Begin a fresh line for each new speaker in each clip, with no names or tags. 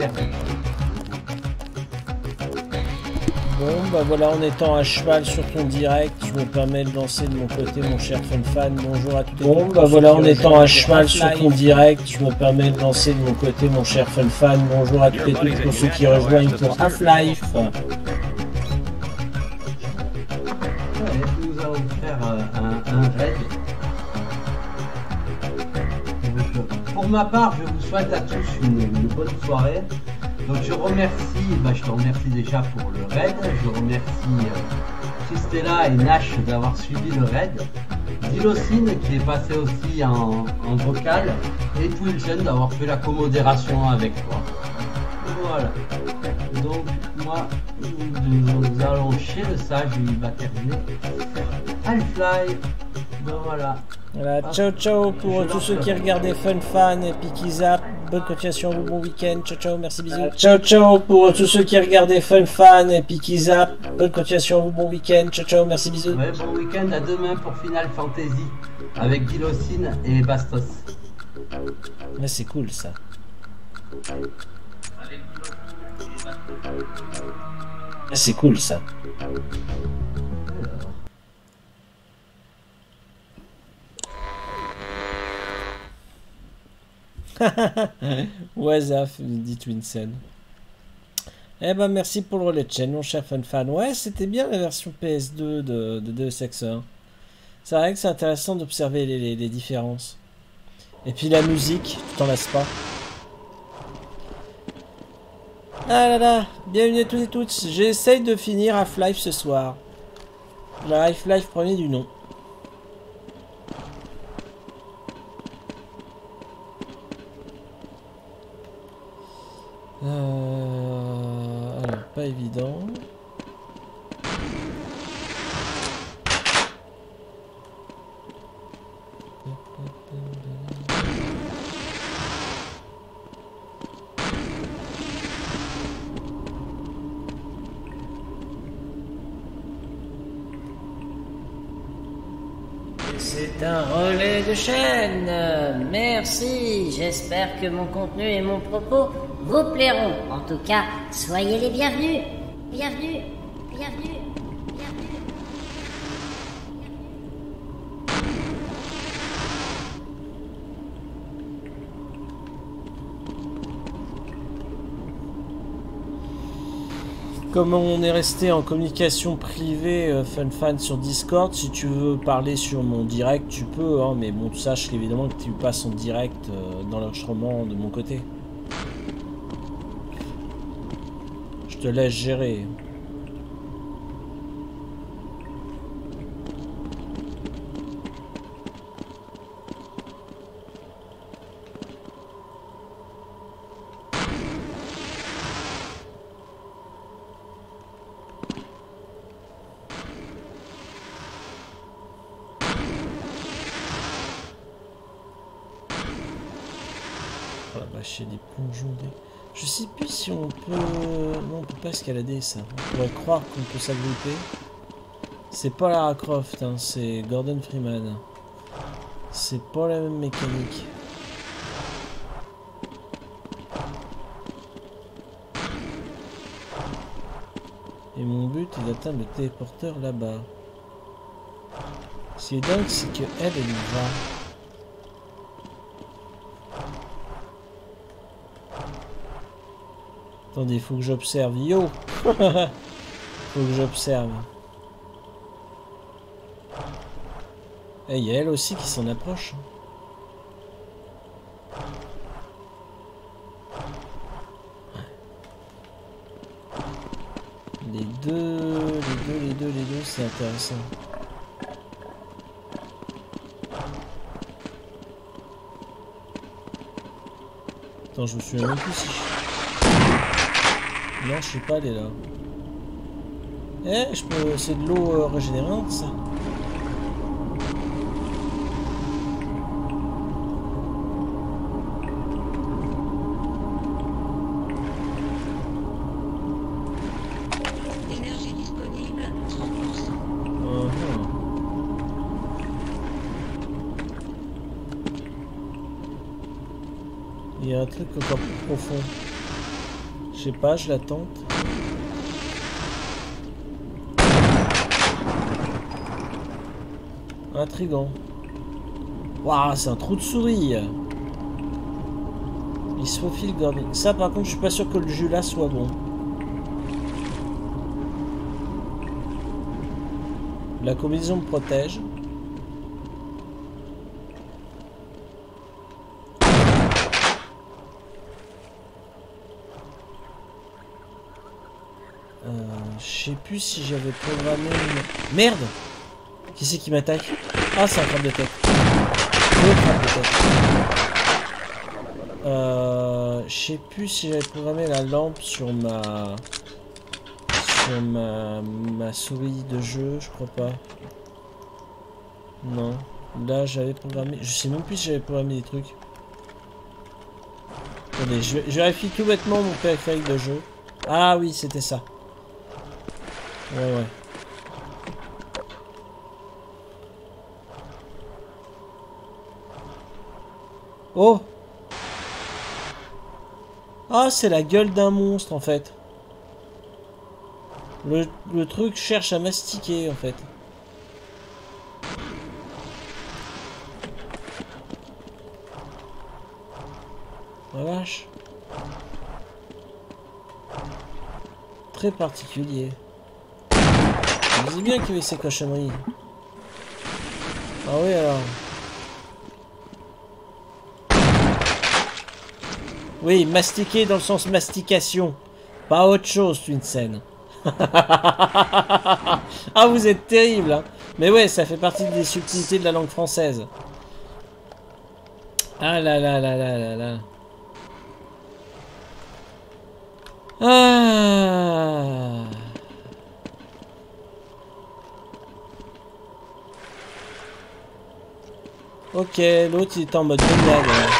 Bon, bah voilà, en étant à cheval sur ton direct, je me permets de lancer de mon côté mon cher FunFan. Bonjour à toutes et tous. Bon, bah voilà, en étant à cheval sur ton direct, je me permets de lancer de mon côté mon cher FunFan. Bonjour à toutes et tous pour ceux qui rejoignent pour Half-Life.
Nous allons faire un raid. Pour ma part, je vous souhaite à tous une bonne soirée. Donc je remercie, je te remercie déjà pour le raid. Je remercie Christella et Nash d'avoir suivi le raid. Dilocine qui est passé aussi en vocal. Et Twilson d'avoir fait la commodération avec toi. Voilà. Donc moi, nous allons chez le sage, il va terminer. Half-Life. Ben voilà.
Voilà, ciao ciao pour tous ceux qui regardaient FunFan et Pikizap. Bonne continuation, bon week-end. Ciao ciao, merci bisous. Ciao ciao pour tous ceux qui regardaient FunFan et Pikizap. Bonne continuation, bon week-end. Ciao ciao, merci bisous.
Ouais, bon week-end, à demain pour Final Fantasy avec Dilocine et Bastos.
Ouais, c'est cool ça. C'est cool ça. Wazaf, dit Twinsen. Eh ben merci pour le relais de chaîne, mon cher FunFan. Ouais, c'était bien la version PS2 de Deus Ex 1. C'est vrai que c'est intéressant d'observer les différences. Et puis la musique, tu t'en lasses pas. Ah là là, bienvenue à tous et toutes. J'essaye de finir Half-Life ce soir. La Half-Life premier du nom. Alors, pas évident.
C'est un relais de chaîne. Merci. J'espère que mon contenu et mon propos vous plairont. En tout cas, soyez les bienvenus. Bienvenue. Bienvenue. Bienvenue.
Comme on est resté en communication privée FunFan sur Discord, si tu veux parler sur mon direct, tu peux, hein, mais bon, sache évidemment que tu passes en direct dans l'enregistrement de mon côté. Je te laisse gérer. Chez des plongeons. Je sais plus si on peut. Non, on peut pas escalader ça. On pourrait croire qu'on peut s'agripper. C'est pas Lara Croft, hein, c'est Gordon Freeman. C'est pas la même mécanique. Et mon but est d'atteindre le téléporteur là-bas. Ce qui est dingue, c'est que elle y va. Attendez, faut que j'observe. Yo. Faut que j'observe. Et il y a elle aussi qui s'en approche. Les deux, c'est intéressant. Attends, je me souviens même plus si non, je sais pas, elle est là. Eh, je peux... c'est de l'eau régénérante, ça.
Énergie disponible, 30%.
Il y a un truc encore plus profond. Je sais pas, je l'attends. Intriguant. Waouh, c'est un trou de souris. Il se faufile Gordy. Ça par contre je suis pas sûr que le jus là soit bon. La combinaison me protège. Je sais plus si j'avais programmé une... Merde! Qui c'est qui m'attaque? Ah, c'est un crabe de tête. Deux crabes de tête. Je sais plus si j'avais programmé la lampe sur ma souris de jeu, je crois pas. Non. Là j'avais programmé. Je sais même plus si j'avais programmé des trucs. Attendez, je vérifie tout bêtement mon périphérique de jeu. Ah oui, c'était ça. Ouais. Oh! Ah, c'est la gueule d'un monstre en fait. Le truc cherche à mastiquer en fait. La vache. Très particulier. Je disais bien qu'il y avait ces cochonneries. Ah oui alors. Oui, mastiquer dans le sens mastication. Pas autre chose, Twinsen. Ah, vous êtes terrible, hein. Mais ouais, ça fait partie des subtilités de la langue française. Ah là là là là là là. Ah. Ok, l'autre il est en mode génial.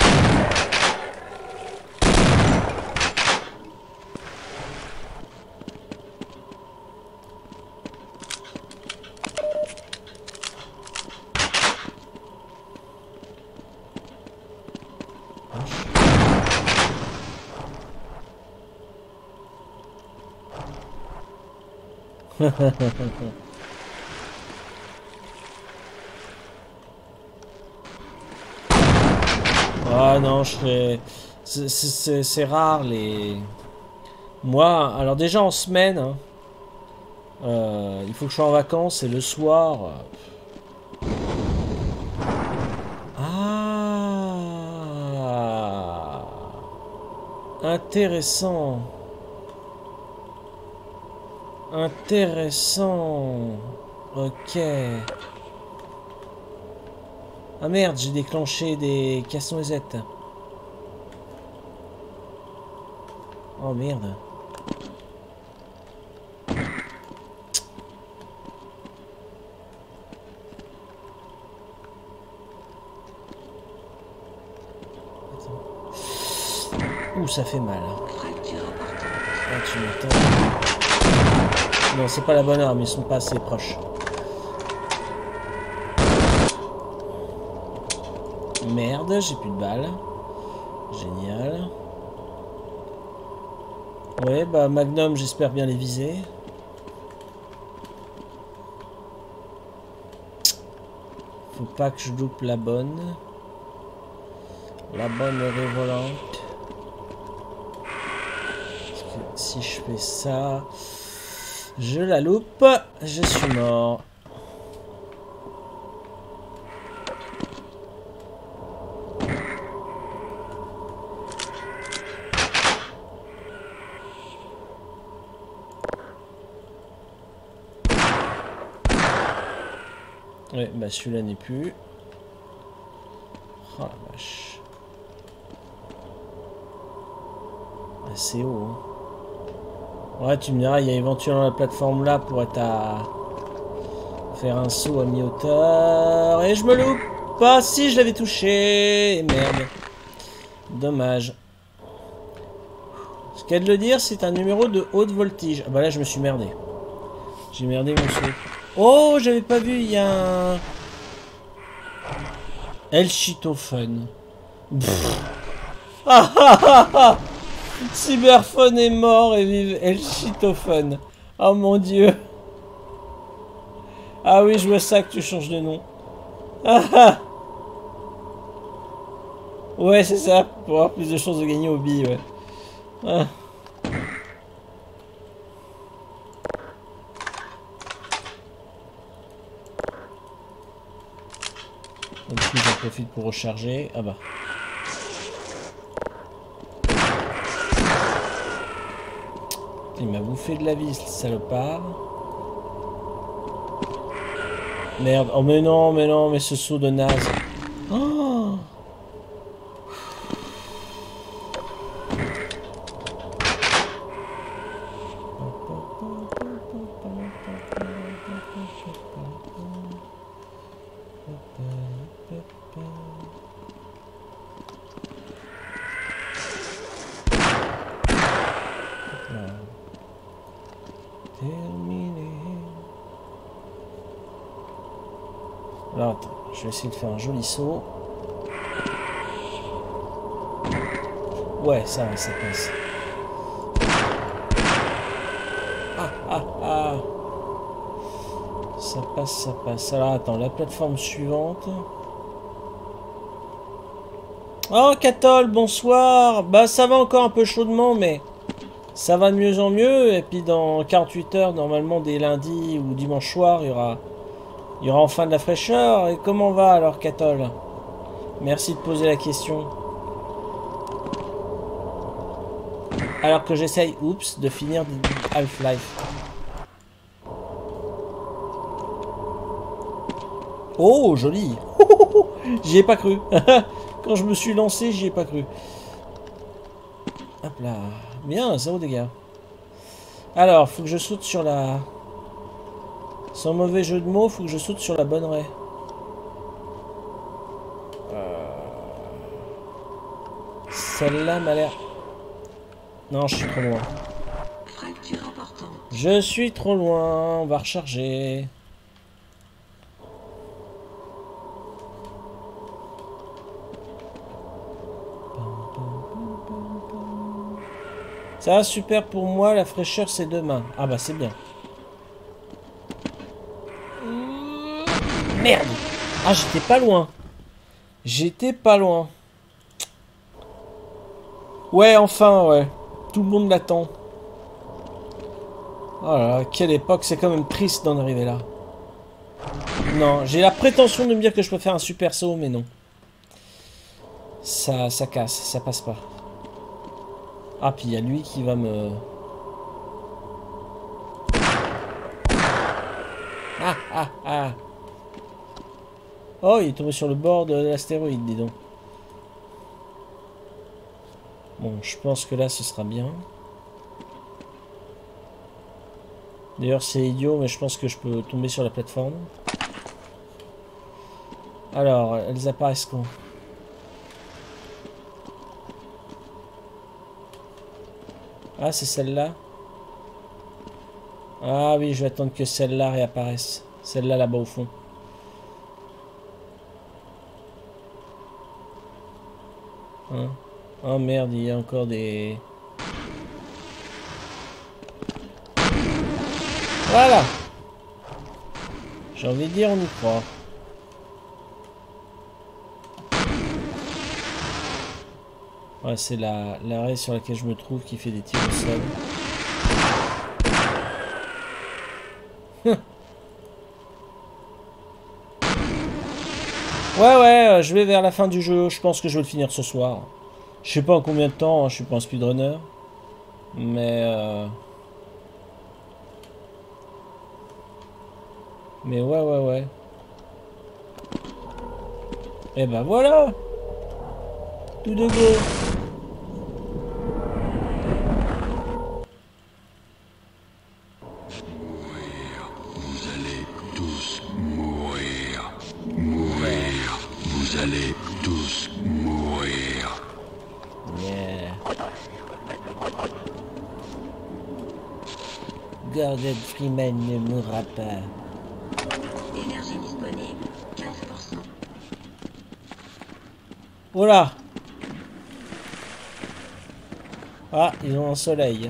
Ah non, je fais... C'est rare les... Moi, alors déjà en semaine, hein, il faut que je sois en vacances et le soir... Ah, intéressant. Intéressant. Ok. Ah merde, j'ai déclenché des casse-noisettes. Oh merde. Ouh, ça fait mal. Ah, tu m'étonnes. Non, c'est pas la bonne arme, ils sont pas assez proches. Merde, j'ai plus de balles. Génial. Ouais, bah Magnum, j'espère bien les viser. Faut pas que je loupe la bonne. La bonne révolante. Parce que si je fais ça, je la loupe, je suis mort. Ouais, bah celui-là n'est plus. Oh la vache. C'est haut. Hein. Ouais, tu me diras, il y a éventuellement la plateforme là pour être à faire un saut à mi-hauteur. Et je me loupe pas si je l'avais touché. Merde. Dommage. Ce qu'il y a de le dire, c'est un numéro de haute voltige. Ah bah là, je me suis merdé. J'ai merdé mon saut. Oh, j'avais pas vu, il y a un... El Chito Fun. Ah ah ah ah. Cyberphone est mort et vive El Chitophone. Oh mon dieu. Ah oui, je vois ça que tu changes de nom. Ah ah. Ouais, c'est ça, pour avoir plus de chances de gagner au billes, ouais. Ah. Et puis j'en profite pour recharger. Ah bah. Il m'a bouffé de la vie, ce salopard. Merde. Oh mais non, mais ce saut de naze. Oh. Alors attends, je vais essayer de faire un joli saut. Ouais, ça passe. Ah, ah, ah. Ça passe. Alors attends, la plateforme suivante. Oh, Catol, bonsoir. Bah ça va encore un peu chaudement, mais ça va de mieux en mieux. Et puis dans 48 heures, normalement, dès lundi ou dimanche soir, il y aura enfin de la fraîcheur. Et comment va alors, Catol? Merci de poser la question. Alors que j'essaye, oups, de finir Half-Life. Oh, joli. J'y ai pas cru. Quand je me suis lancé, j'y ai pas cru. Hop là. Bien, 0 dégâts. Alors, faut que je saute sur la... Sans mauvais jeu de mots, faut que je saute sur la bonne raie. Celle-là m'a l'air... Non, je suis trop loin.
Fracture importante.
Je suis trop loin. On va recharger. Ça va, super pour moi. La fraîcheur, c'est demain. Ah bah, c'est bien. Merde. Ah, j'étais pas loin. J'étais pas loin. Ouais, enfin, ouais. Tout le monde l'attend. Oh là là, quelle époque. C'est quand même triste d'en arriver là. Non, j'ai la prétention de me dire que je peux faire un super saut, mais non. Ça casse, ça passe pas. Ah, puis il y a lui qui va me... Ah, ah, ah. Oh, il est tombé sur le bord de l'astéroïde, dis donc. Bon, je pense que là, ce sera bien. D'ailleurs, c'est idiot, mais je pense que je peux tomber sur la plateforme. Alors, elles apparaissent quand? Ah, c'est celle-là. Ah oui, je vais attendre que celle-là réapparaisse. Celle-là, là-bas, au fond. Hein? Oh merde, il y a encore des... Voilà. J'ai envie de dire, on y croit. Ouais, c'est l'arrêt sur laquelle je me trouve qui fait des tirs au sol. Ouais, je vais vers la fin du jeu. Je pense que je vais le finir ce soir. Je sais pas en combien de temps, hein, je suis pas un speedrunner. Mais ouais. Et ben voilà. Tout de go.
Vous allez tous mourir. Mourir. Vous allez tous mourir.
Yeah. Gordon Freeman ne mourra pas.
Énergie disponible, 15%.
Voilà. Ah, ils ont un soleil.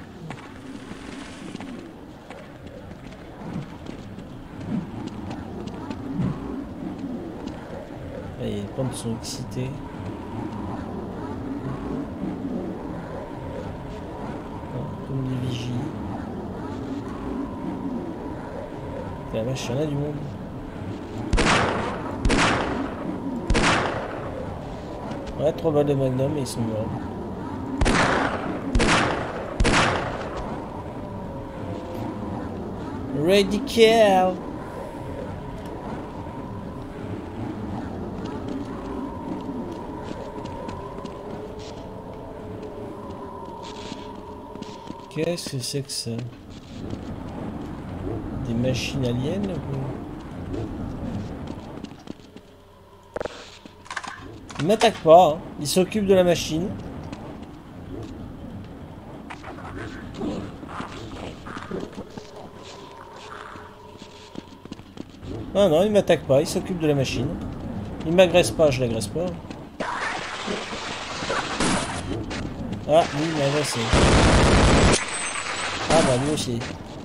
Et les pentes sont excitées. Comme des vigies. La vache, il y en a du monde. Ouais, 3 balles de magnum et ils sont morts. Radical. Qu'est-ce que c'est que ça? Des machines aliens ou... Ils m'attaquent pas, hein. Ils s'occupent de la machine. Ah non, ils m'attaquent pas, ils s'occupent de la machine. Ils m'agressent pas, je l'agresse pas. Ah, lui il m'a agressé. Ah bah lui aussi.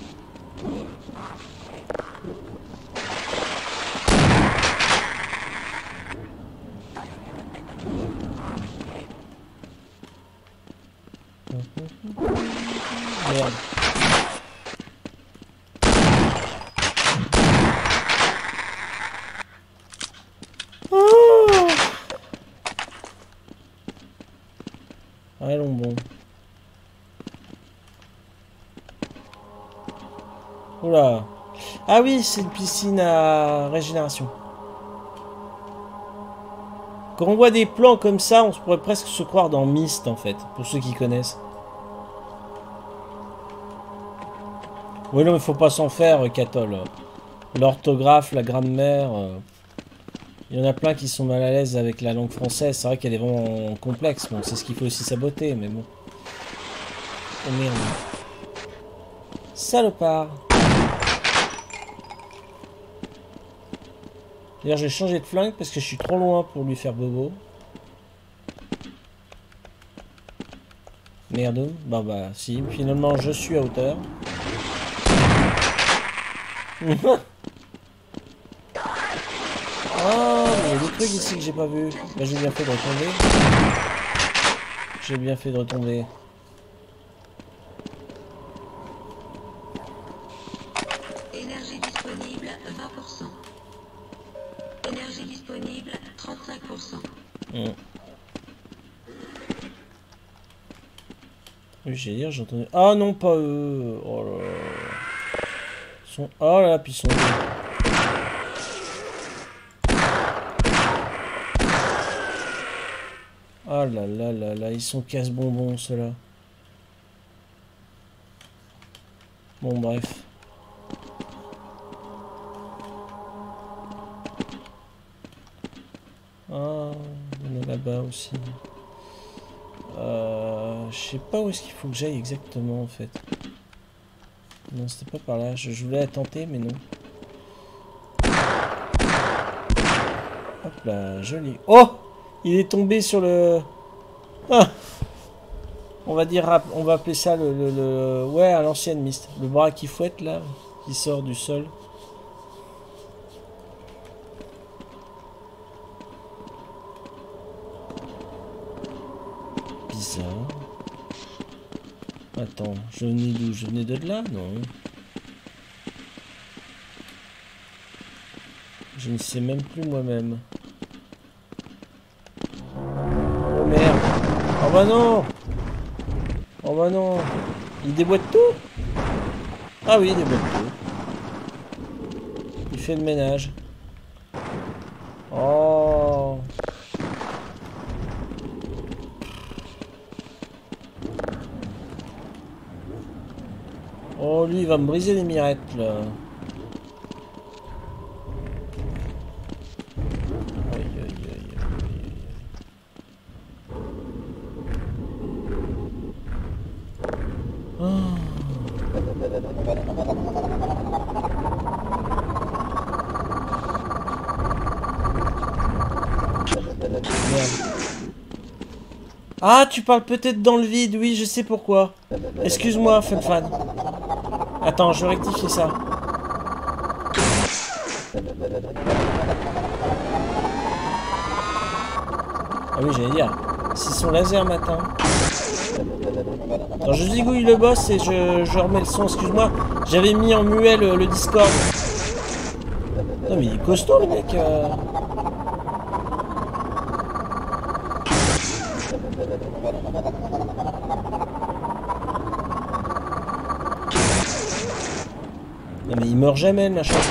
Merde. Allons bon. Oula. Ah oui, c'est une piscine à régénération. Quand on voit des plans comme ça, on pourrait presque se croire dans Myst en fait, pour ceux qui connaissent. Oui, non, mais faut pas s'en faire, Catol. L'orthographe, la grammaire... Il y en a plein qui sont mal à l'aise avec la langue française. C'est vrai qu'elle est vraiment complexe. Bon, c'est ce qu'il faut aussi saboter, mais bon. Oh merde. Salopard. D'ailleurs, j'ai changé de flingue parce que je suis trop loin pour lui faire bobo. Merde. Bah, si. Finalement, je suis à hauteur. Oh, il y a des trucs ici que j'ai pas vu. Bah, j'ai bien fait de retomber. J'ai bien fait de retomber.
Énergie disponible 20%. Énergie disponible 35%.
Oui, j'ai dire, j'ai entendu. Ah non, pas eux. Oh là là. Ils sont... Oh là là, puis ils sont deux. Oh là là là là, ils sont casse-bonbons ceux-là. Bon bref. Ah, il y en a là-bas aussi. Je sais pas où est-ce qu'il faut que j'aille exactement en fait. Non, c'était pas par là. Je voulais la tenter, mais non. Hop là, joli. Oh! Il est tombé sur le... Ah, on va dire, on va appeler ça le... Ouais, à l'ancienne Myst. Le bras qui fouette, là, qui sort du sol. Bizarre. Attends, je venais d'où? Je venais de là? Non. Je ne sais même plus moi-même. Oh merde. Oh bah non. Oh bah non. Il déboîte tout? Ah oui, il déboîte tout. Il fait le ménage. Oh. Oh, lui, il va me briser les mirettes, là. Aïe, aïe, aïe, aïe, aïe. Oh. Merde. Ah, tu parles peut-être dans le vide, oui, je sais pourquoi. Excuse-moi, FunFan. Attends, je vais rectifier ça. Ah oui, j'allais dire. C'est son laser matin. Attends, je zigouille le boss et je remets le son, excuse-moi. J'avais mis en muet le Discord. Non mais il est costaud le mec. Non mais il meurt jamais le machin.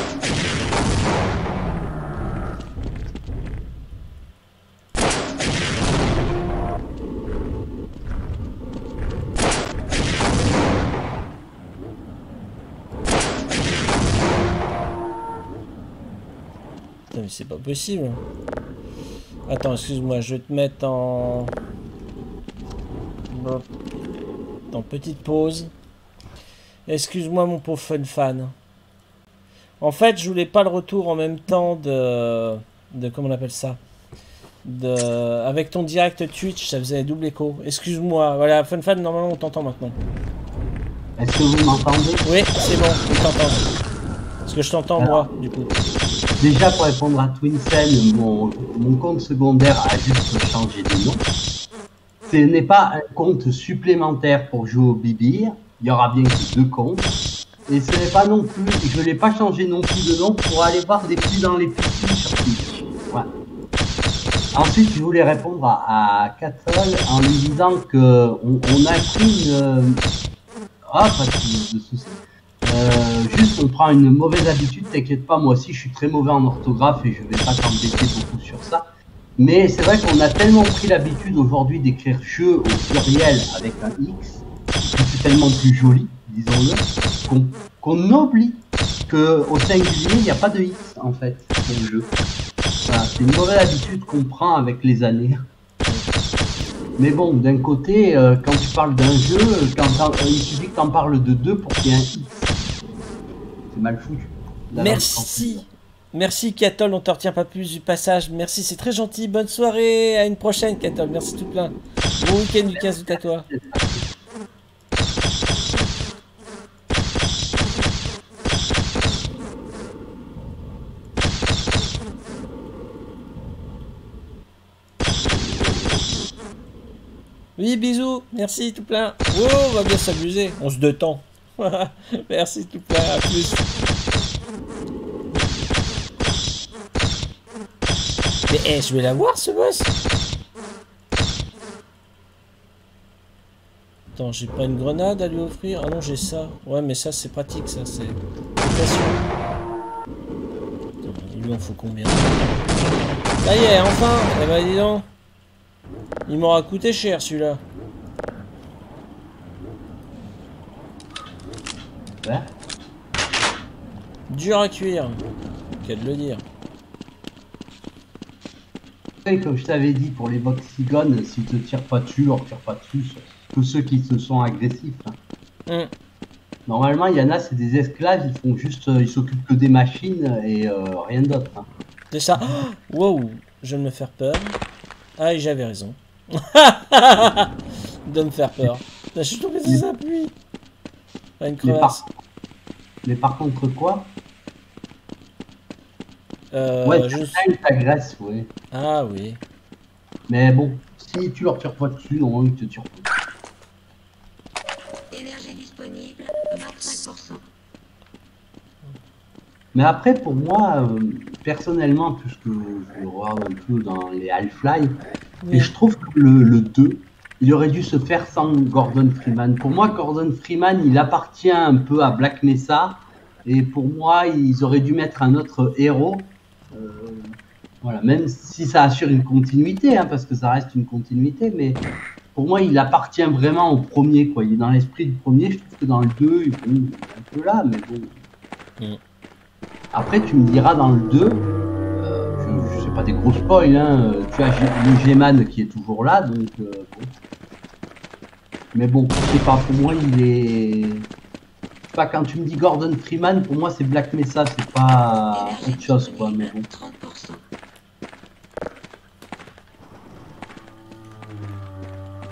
Putain mais c'est pas possible. Attends, excuse-moi, je vais te mettre en petite pause. Excuse-moi mon pauvre FunFan. En fait, je voulais pas le retour en même temps de comment on appelle ça, avec ton direct Twitch, ça faisait double écho. Excuse-moi. Voilà, FunFan, normalement on t'entend maintenant.
Est-ce que vous m'entendez?
Oui, c'est bon, on t'entend. Parce que je t'entends moi, du coup.
Déjà pour répondre à Twincel, mon compte secondaire a juste changé de nom. Ce n'est pas un compte supplémentaire pour jouer au Bibir. Il y aura bien que 2 comptes. Et ce n'est pas non plus, je ne l'ai pas changé non plus de nom pour aller voir des filles dans les piscines sur Twitch. Voilà. Ensuite, je voulais répondre à Catol en lui disant que on a pris une... Ah, pas de soucis. Juste, on prend une mauvaise habitude, t'inquiète pas, moi aussi je suis très mauvais en orthographe et je vais pas t'embêter beaucoup sur ça. Mais c'est vrai qu'on a tellement pris l'habitude aujourd'hui d'écrire jeu au pluriel avec un X, c'est tellement plus joli, disons-le, qu'on oublie qu'au singulier il n'y a pas de X en fait pour le jeu. Voilà, c'est une mauvaise habitude qu'on prend avec les années. Mais bon, d'un côté, quand tu parles d'un jeu, il suffit que tu en parles de 2 pour qu'il y ait un X. C'est mal foutu.
Merci. Merci Catol, on te retient pas plus du passage. Merci, c'est très gentil. Bonne soirée, à une prochaine Catol. Merci tout plein. Bon week-end du 15 août à toi. Oui, bisous. Merci tout plein. Oh, on va bien s'amuser. On se détend. Merci tout plein, à plus. Mais je vais la voir ce boss. Attends, j'ai pas une grenade à lui offrir. Ah non, j'ai ça. Ouais, mais ça c'est pratique, ça c'est... Il lui en faut combien? Ça y est, enfin. Eh ben dis donc. Il m'aura coûté cher celui-là.
Ouais.
Dur à cuire. Qu'à de le dire.
Comme je t'avais dit pour les boxigones, s'ils te tirent pas dessus, on tire pas dessus, tous ceux qui se sont agressifs. Hein. Normalement, il y en a, c'est des esclaves, ils font juste, ils s'occupent que des machines et rien d'autre. Hein.
C'est ça. Wow, je vais me faire peur. Ah, et j'avais raison. De me faire peur. Je suis tombé sur sa pluie. Pas une crevasse.
Mais par contre, quoi?
Ouais,
ils t'agressent, ouais.
Ah oui.
Mais bon, si tu leur tires pas dessus, non, ils te tirent pas.
Énergie disponible, 25%.
Mais après, pour moi, personnellement, puisque je regarde un peu dans les Half-Life, oui. Et je trouve que le 2, il aurait dû se faire sans Gordon Freeman. Pour moi, Gordon Freeman, il appartient un peu à Black Mesa. Et pour moi, ils auraient dû mettre un autre héros. Voilà, même si ça assure une continuité, hein, parce que ça reste une continuité, mais pour moi, il appartient vraiment au premier, quoi. Il est dans l'esprit du premier. Je trouve que dans le 2, il est un peu là, mais bon. Après, tu me diras dans le 2, je sais pas des gros spoils, hein, tu as le G-Man qui est toujours là, donc bon. Mais bon, je sais pas, pour moi, il est... Pas quand tu me dis Gordon Freeman, pour moi c'est Black Mesa, c'est pas autre chose quoi, mais bon.
30%.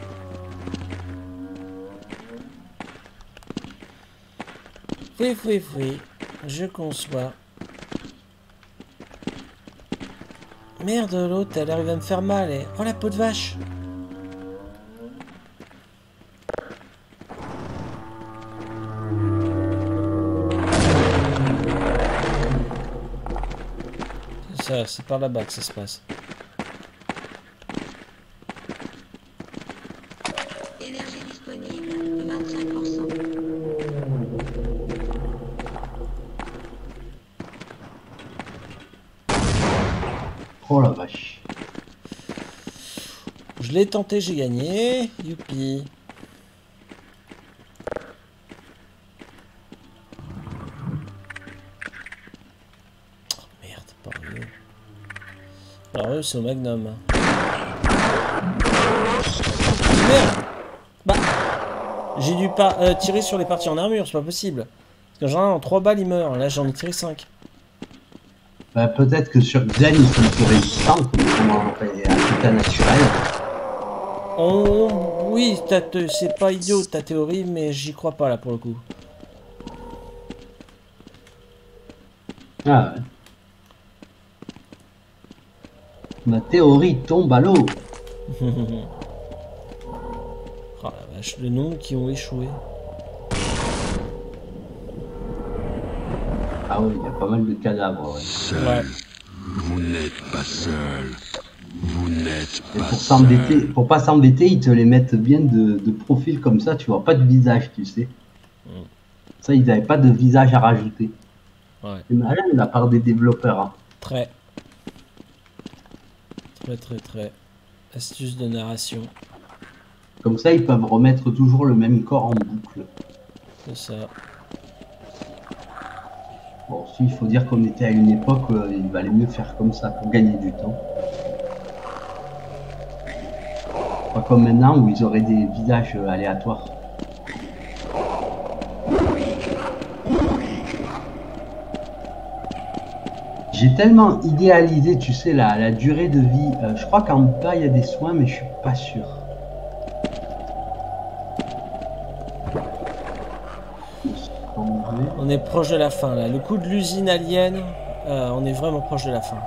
Oui. Je conçois. Merde, l'autre, elle arrive à me faire mal. Et... Oh, la peau de vache. C'est ça, c'est par là-bas que ça se passe.
Énergie disponible, 25%.
Oh la vache.
Je l'ai tenté, j'ai gagné. Youpi. Oh merde, pas eux. Alors eux, c'est au Magnum. Merde. Bah, j'ai dû pas tirer sur les parties en armure, c'est pas possible. Parce que genre en 3 balles, il meurt. Là, j'en ai tiré 5.
Bah, peut-être que sur Xen, ils sont plus résistants, comme un état naturel.
Oui, c'est pas idiot ta théorie, mais j'y crois pas là pour le coup.
Ah ouais. Ma théorie tombe à l'eau.
Oh la vache, le nombre qui ont échoué.
Ah oui, il y a pas mal de cadavres. Ouais.
Seul. Vous n'êtes pas seul. Vous n'êtes
Et
pas
pour s'embêter,
seul.
pour pas s'embêter, ils te les mettent bien de profil comme ça, tu vois pas de visage, tu sais. Ça, ils n'avaient pas de visage à rajouter.
Ouais.
C'est malin de la part des développeurs. Hein.
Très. Astuce de narration.
Comme ça, ils peuvent remettre toujours le même corps en boucle.
C'est ça.
Bon, si, il faut dire qu'on était à une époque, il valait mieux faire comme ça pour gagner du temps. Pas comme maintenant où ils auraient des visages aléatoires. J'ai tellement idéalisé, tu sais, la durée de vie. Je crois qu'en bas, il y a des soins, mais je suis pas sûr.
On est proche de la fin là. Le coup de l'usine alien, on est vraiment proche de la fin.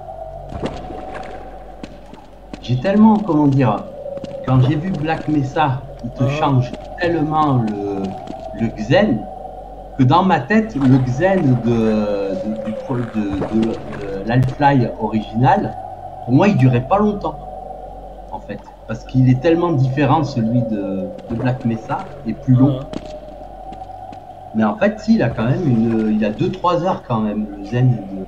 J'ai tellement, comment dire, quand j'ai vu Black Mesa, il te change tellement le Xen, que dans ma tête, le Xen de l'Half-Life original, pour moi, il durait pas longtemps, en fait. Parce qu'il est tellement différent, celui de Black Mesa, et plus long. Mais en fait, si, il a quand même il a 2-3 heures quand même, le Zen de...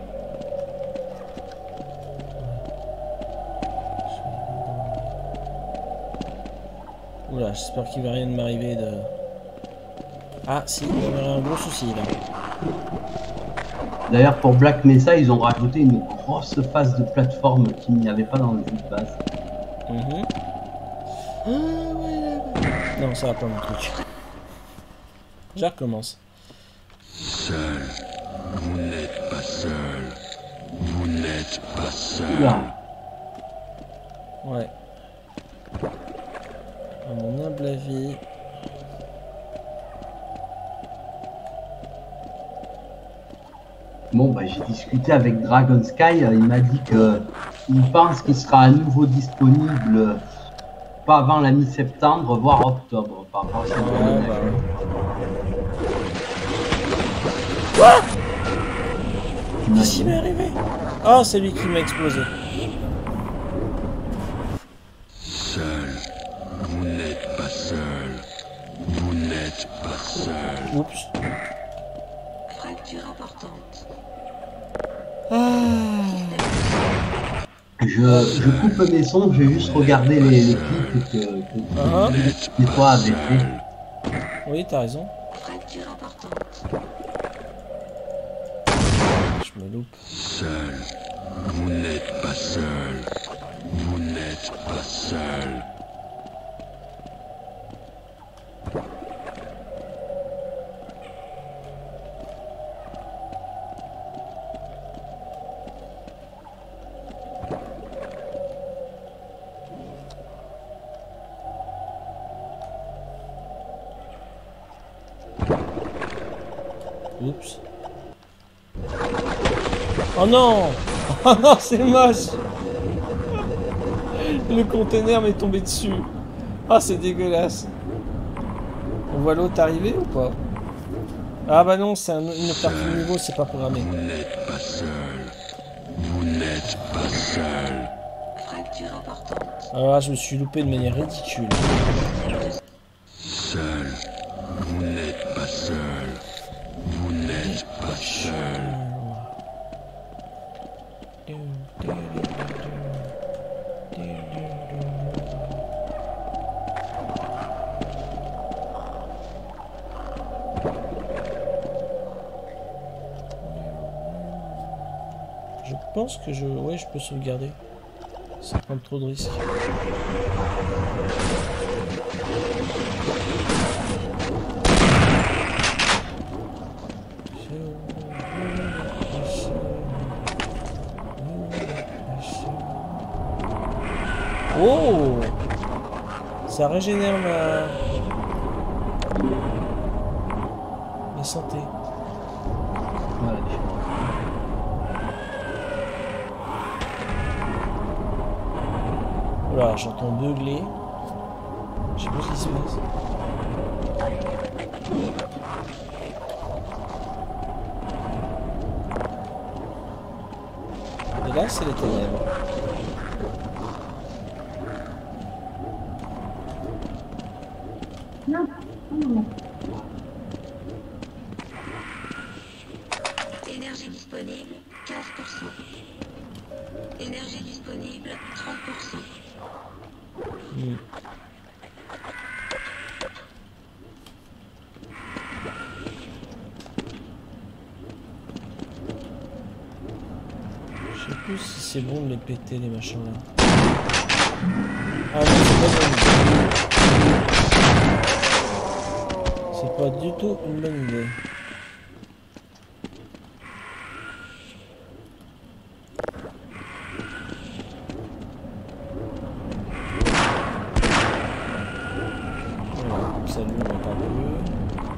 Oula, j'espère qu'il va rien de m'arriver de... Ah si, il y aurait un gros souci là.
D'ailleurs, pour Black Mesa, ils ont rajouté une grosse phase de plateforme qu'il n'y avait pas dans le jeu de base.
Non, ça va pas mon truc. Je recommence.
Seul. Vous n'êtes pas seul. Vous n'êtes pas seul.
Oula.
Ouais. À mon humble avis...
Bon, bah, j'ai discuté avec Dragon Sky, il m'a dit que il pense qu'il sera à nouveau disponible pas avant la mi-septembre, voire octobre, par rapport à cette
Quoi? Qu'est-ce qui m'est arrivé? Oh, c'est lui qui m'a explosé.
Seul. Vous n'êtes pas seul. Vous n'êtes pas seul.
Oups.
Fracture importante.
Je coupe mes sons, je vais juste regarder les clips que toi avait fait.
Oui, t'as raison.
Fracture importante.
Je me loupe.
Seul. Vous n'êtes pas seul. Vous n'êtes pas seul.
Oups. Oh non! Oh non, c'est moche! Le conteneur m'est tombé dessus. Ah, c'est dégueulasse. On voit l'autre arriver ou pas? Ah bah non, c'est une partie de niveau, c'est pas programmé.
Vous n'êtes pas seul. Vous n'êtes pas seul.
Fracture importante.
Alors là, je me suis loupé de manière ridicule.
Seul. Vous n'êtes pas seul. Vous n'êtes pas seul.
Je pense que ouais, je peux sauvegarder. Sans prendre trop de risques. Oh! Ça régénère ma santé.
Voilà.
Voilà, j'entends beugler. Je sais pas ce qui se passe. Et là, c'est les ténèbres.
Énergie disponible, 15%. Énergie disponible, 30%.
Je sais plus si c'est bon de les péter les machins là. Ah non, c'est pas bon. C'est pas du tout une bonne idée. Voilà, comme ça lui on va pas plus.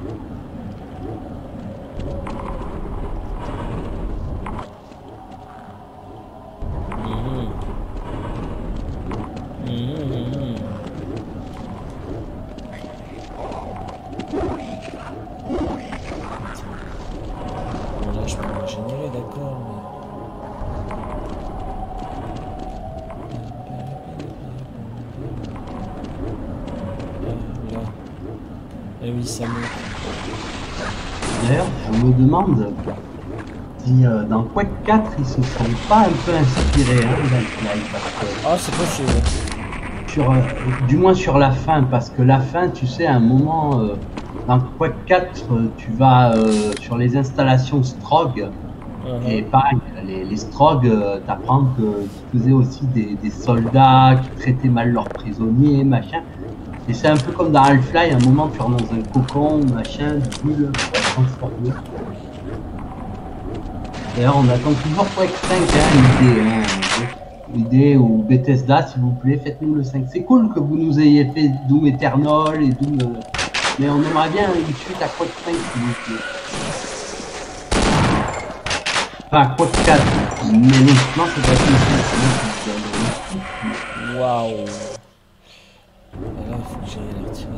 Bon là je peux me régénérer, d'accord, mais... Là. Eh oui, ça monte.
D'ailleurs, je me demande si dans Quake 4 ils se sont pas un peu inspirés d'Half-Life, parce que
Ah, c'est possible.
du moins sur la fin, parce que la fin, tu sais, à un moment dans Quake 4, tu vas sur les installations Strog. Et pareil, les Strog, t'apprends qu'ils faisaient aussi des soldats qui traitaient mal leurs prisonniers, machin. Et c'est un peu comme dans Half-Life, à un moment tu rentres dans un cocon, machin, bulle, pour être transformé. D'ailleurs, on attend toujours Quake 5, l'idée ou Bethesda, s'il vous plaît, faites-nous le 5. C'est cool que vous nous ayez fait Doom Eternal et Doom... mais on aimerait bien une suite à Quake 5, s'il vous plaît. Enfin, Quake 4, mais logiquement, c'est pas une
Waouh. Là, il faut que j'aille la retirer.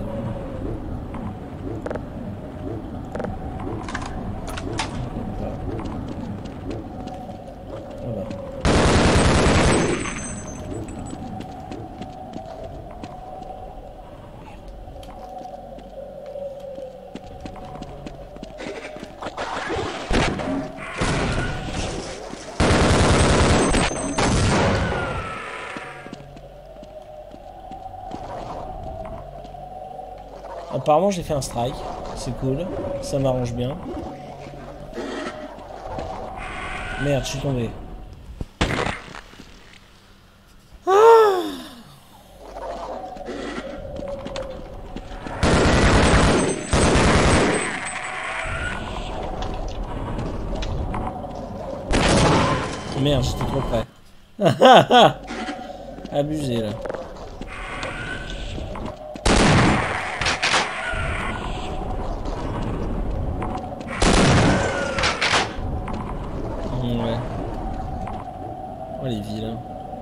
Voilà. Apparemment j'ai fait un strike, c'est cool, ça m'arrange bien. Merde, je suis tombé. Merde, j'étais trop près. Abusé là. Oh les vilains.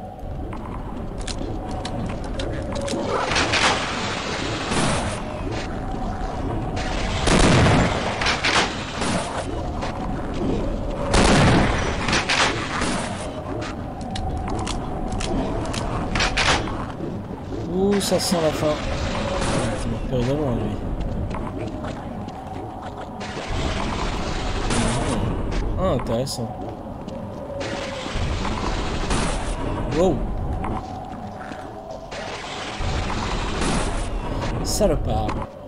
Ouh, ça sent la fin. C'est mon père de loin, lui. Ah, intéressant. Wow. Salopard.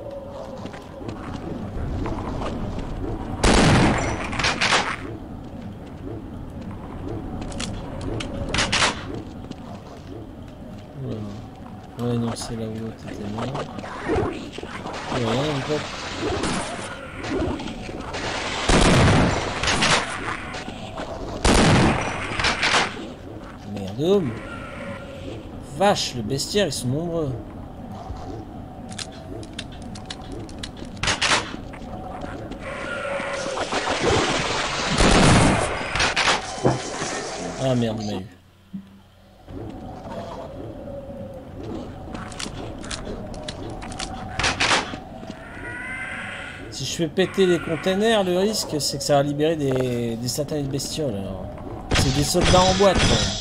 Ouais, non, c'est là où l'autre était mort. Ouais, en fait. Merde. Vache, le bestiaire, ils sont nombreux. Ah merde, il m'a eu. Si je fais péter les containers, le risque c'est que ça va libérer des satanées de bestioles. C'est des soldats en boîte.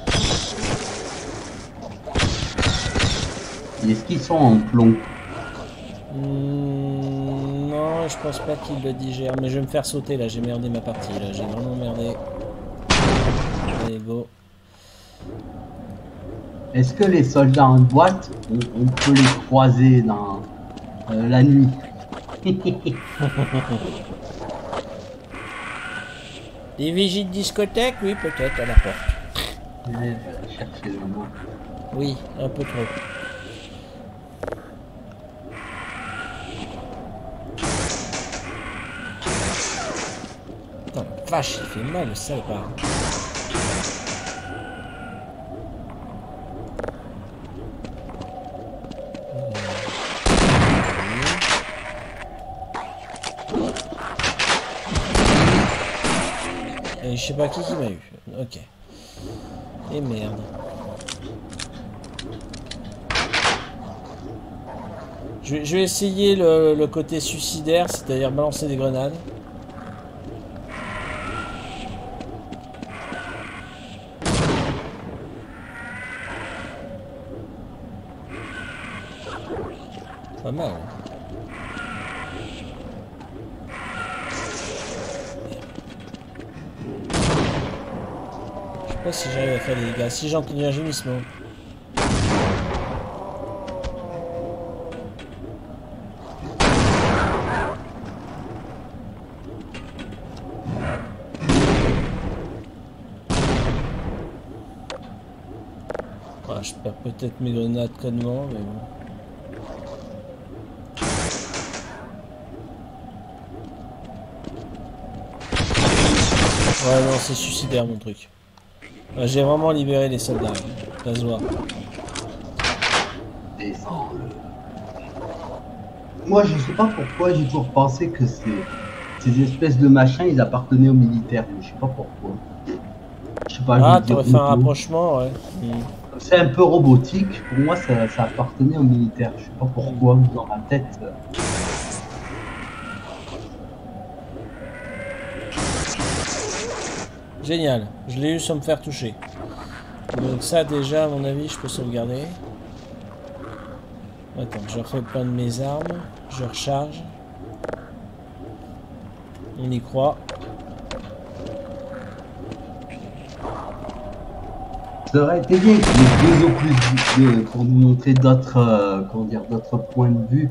Est-ce qu'ils sont en plomb?
Non, je pense pas qu'ils le digèrent. Mais je vais me faire sauter là, j'ai merdé ma partie là, j'ai vraiment merdé. Allez, go.
Est-ce que les soldats en boîte, on peut les croiser dans la nuit?
Des vigiles discothèque, oui, peut-être à la porte.
Ouais, je vais chercher le mot.
Oui, un peu trop. Putain, la vache, il fait mal le salopard. Et je sais pas qui m'a eu. Ok. Et merde. Je vais essayer le côté suicidaire, c'est-à-dire balancer des grenades. Pas mal. Je sais pas si j'arrive à faire des dégâts. Si j'en connais un gémissement. Ah, je perds peut-être mes grenades connement, mais bon. Ouais, non, c'est suicidaire mon truc. J'ai vraiment libéré les soldats. Ça se voit.
Moi, je sais pas pourquoi j'ai toujours pensé que ces espèces de machins, ils appartenaient aux militaires. Je sais pas pourquoi. Je sais pas.
Ah, t'aurais fait un rapprochement, ouais.
C'est un peu robotique. Pour moi, ça appartenait aux militaires. Je sais pas pourquoi, dans ma tête.
Génial, je l'ai eu sans me faire toucher. Donc ça déjà à mon avis je peux sauvegarder. Attends, je refais plein de mes armes. Je recharge. On y croit.
Ça aurait été bien qu'il y ait deux opus pour nous montrer d'autres d'autres points de vue.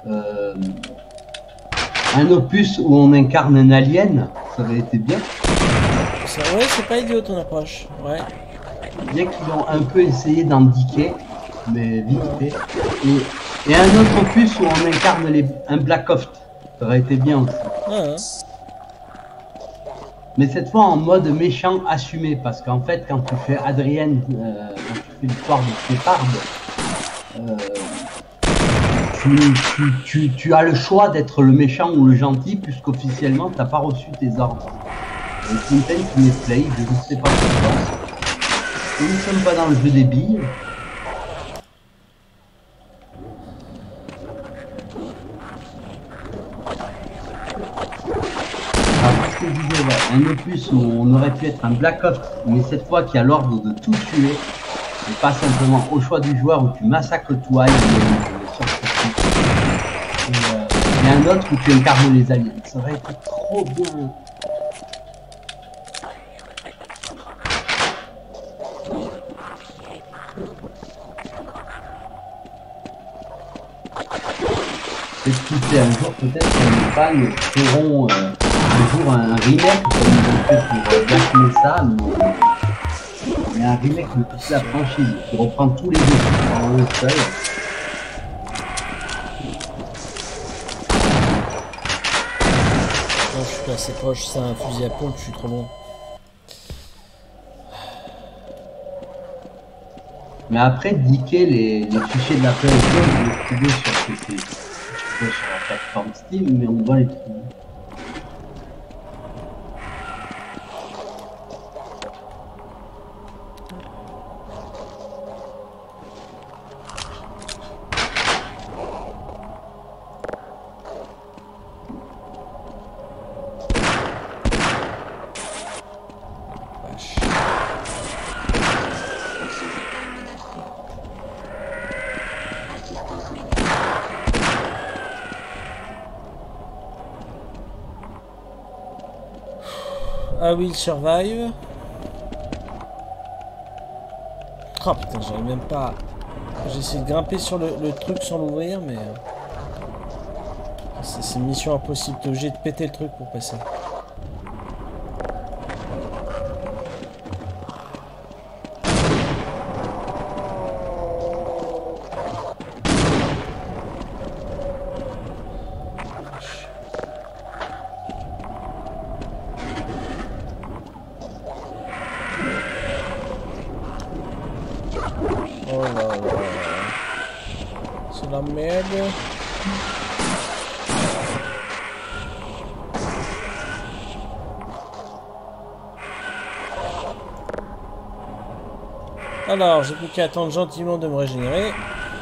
Un opus où on incarne un alien, ça aurait été bien.
Ouais, c'est pas idiot ton approche. Ouais.
Bien qu'ils ont un peu essayé d'indiquer, mais vite fait. Et un autre opus où on incarne un Black Ops, ça aurait été bien aussi.
Ah,
Mais cette fois en mode méchant assumé, parce qu'en fait quand tu fais Adrienne, quand tu fais l'histoire de Shepard, tu as le choix d'être le méchant ou le gentil, puisqu'officiellement t'as pas reçu tes ordres. Content me play, je ne sais pas pourquoi. Nous ne sommes pas dans le jeu des billes. Je disais, ouais, un opus où on aurait pu être un Black Ops, mais cette fois qui a l'ordre de tout tuer, et pas simplement au choix du joueur où tu massacres toi et un autre où tu incarnes les aliens. Ça aurait été trop bien. C'est ce qui fait un jour peut-être que les fans feront un jour un remake comme ils ont fait pour Black Mesa, mais un remake de toute la franchise qui reprend tous les jeux en un seul.
Non, je suis pas assez proche, c'est un fusil à pompe, je suis trop bon.
Mais après, diquer les fichiers de la PS2, on les trouver sur PC. Sur la plateforme Steam, mais on doit les trouver.
Ah oui, il survive. Oh putain, j'arrive même pas. J'ai essayé de grimper sur le truc sans l'ouvrir, mais c'est une mission impossible. T'es obligé de péter le truc pour passer. Oh là là. C'est la merde. Alors, j'ai plus qu'à attendre gentiment de me régénérer.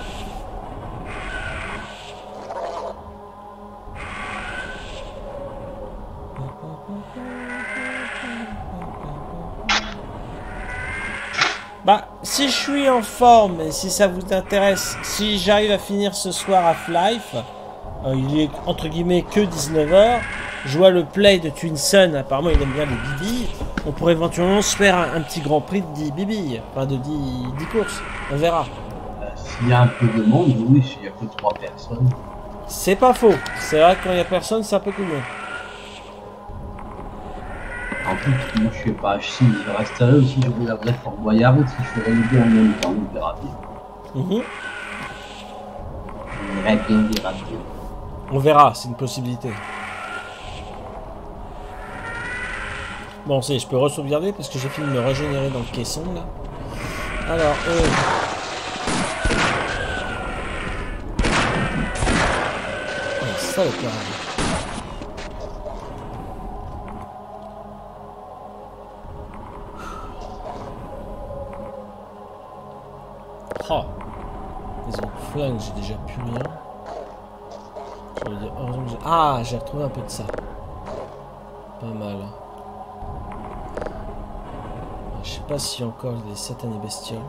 Bah, si je suis en forme et si ça vous intéresse, si j'arrive à finir ce soir Half-Life, il est entre guillemets que 19 h, je vois le play de Twinson, apparemment il aime bien les bibilles, on pourrait éventuellement se faire un petit grand prix de 10 bibilles, enfin de 10 courses, on verra.
S'il y a un peu de monde, oui, s'il n'y a que 3 personnes.
C'est pas faux, c'est vrai que quand il n'y a personne, c'est un peu couillon.
En plus, moi je sais pas, si je reste là aussi, je regarderai Fort Boyard, si je ferais les deux en même temps, on verra bien. On verra bien.
On verra, c'est une possibilité. Bon, je peux re-sauvegarder parce que j'ai fini de me régénérer dans le caisson là. Alors, ça le carré. Oh, les autres flingues, j'ai déjà plus rien. Je veux dire, heureusement que j'ai... Ah, j'ai retrouvé un peu de ça. Pas mal. Je sais pas s'il y a encore des satanées bestioles.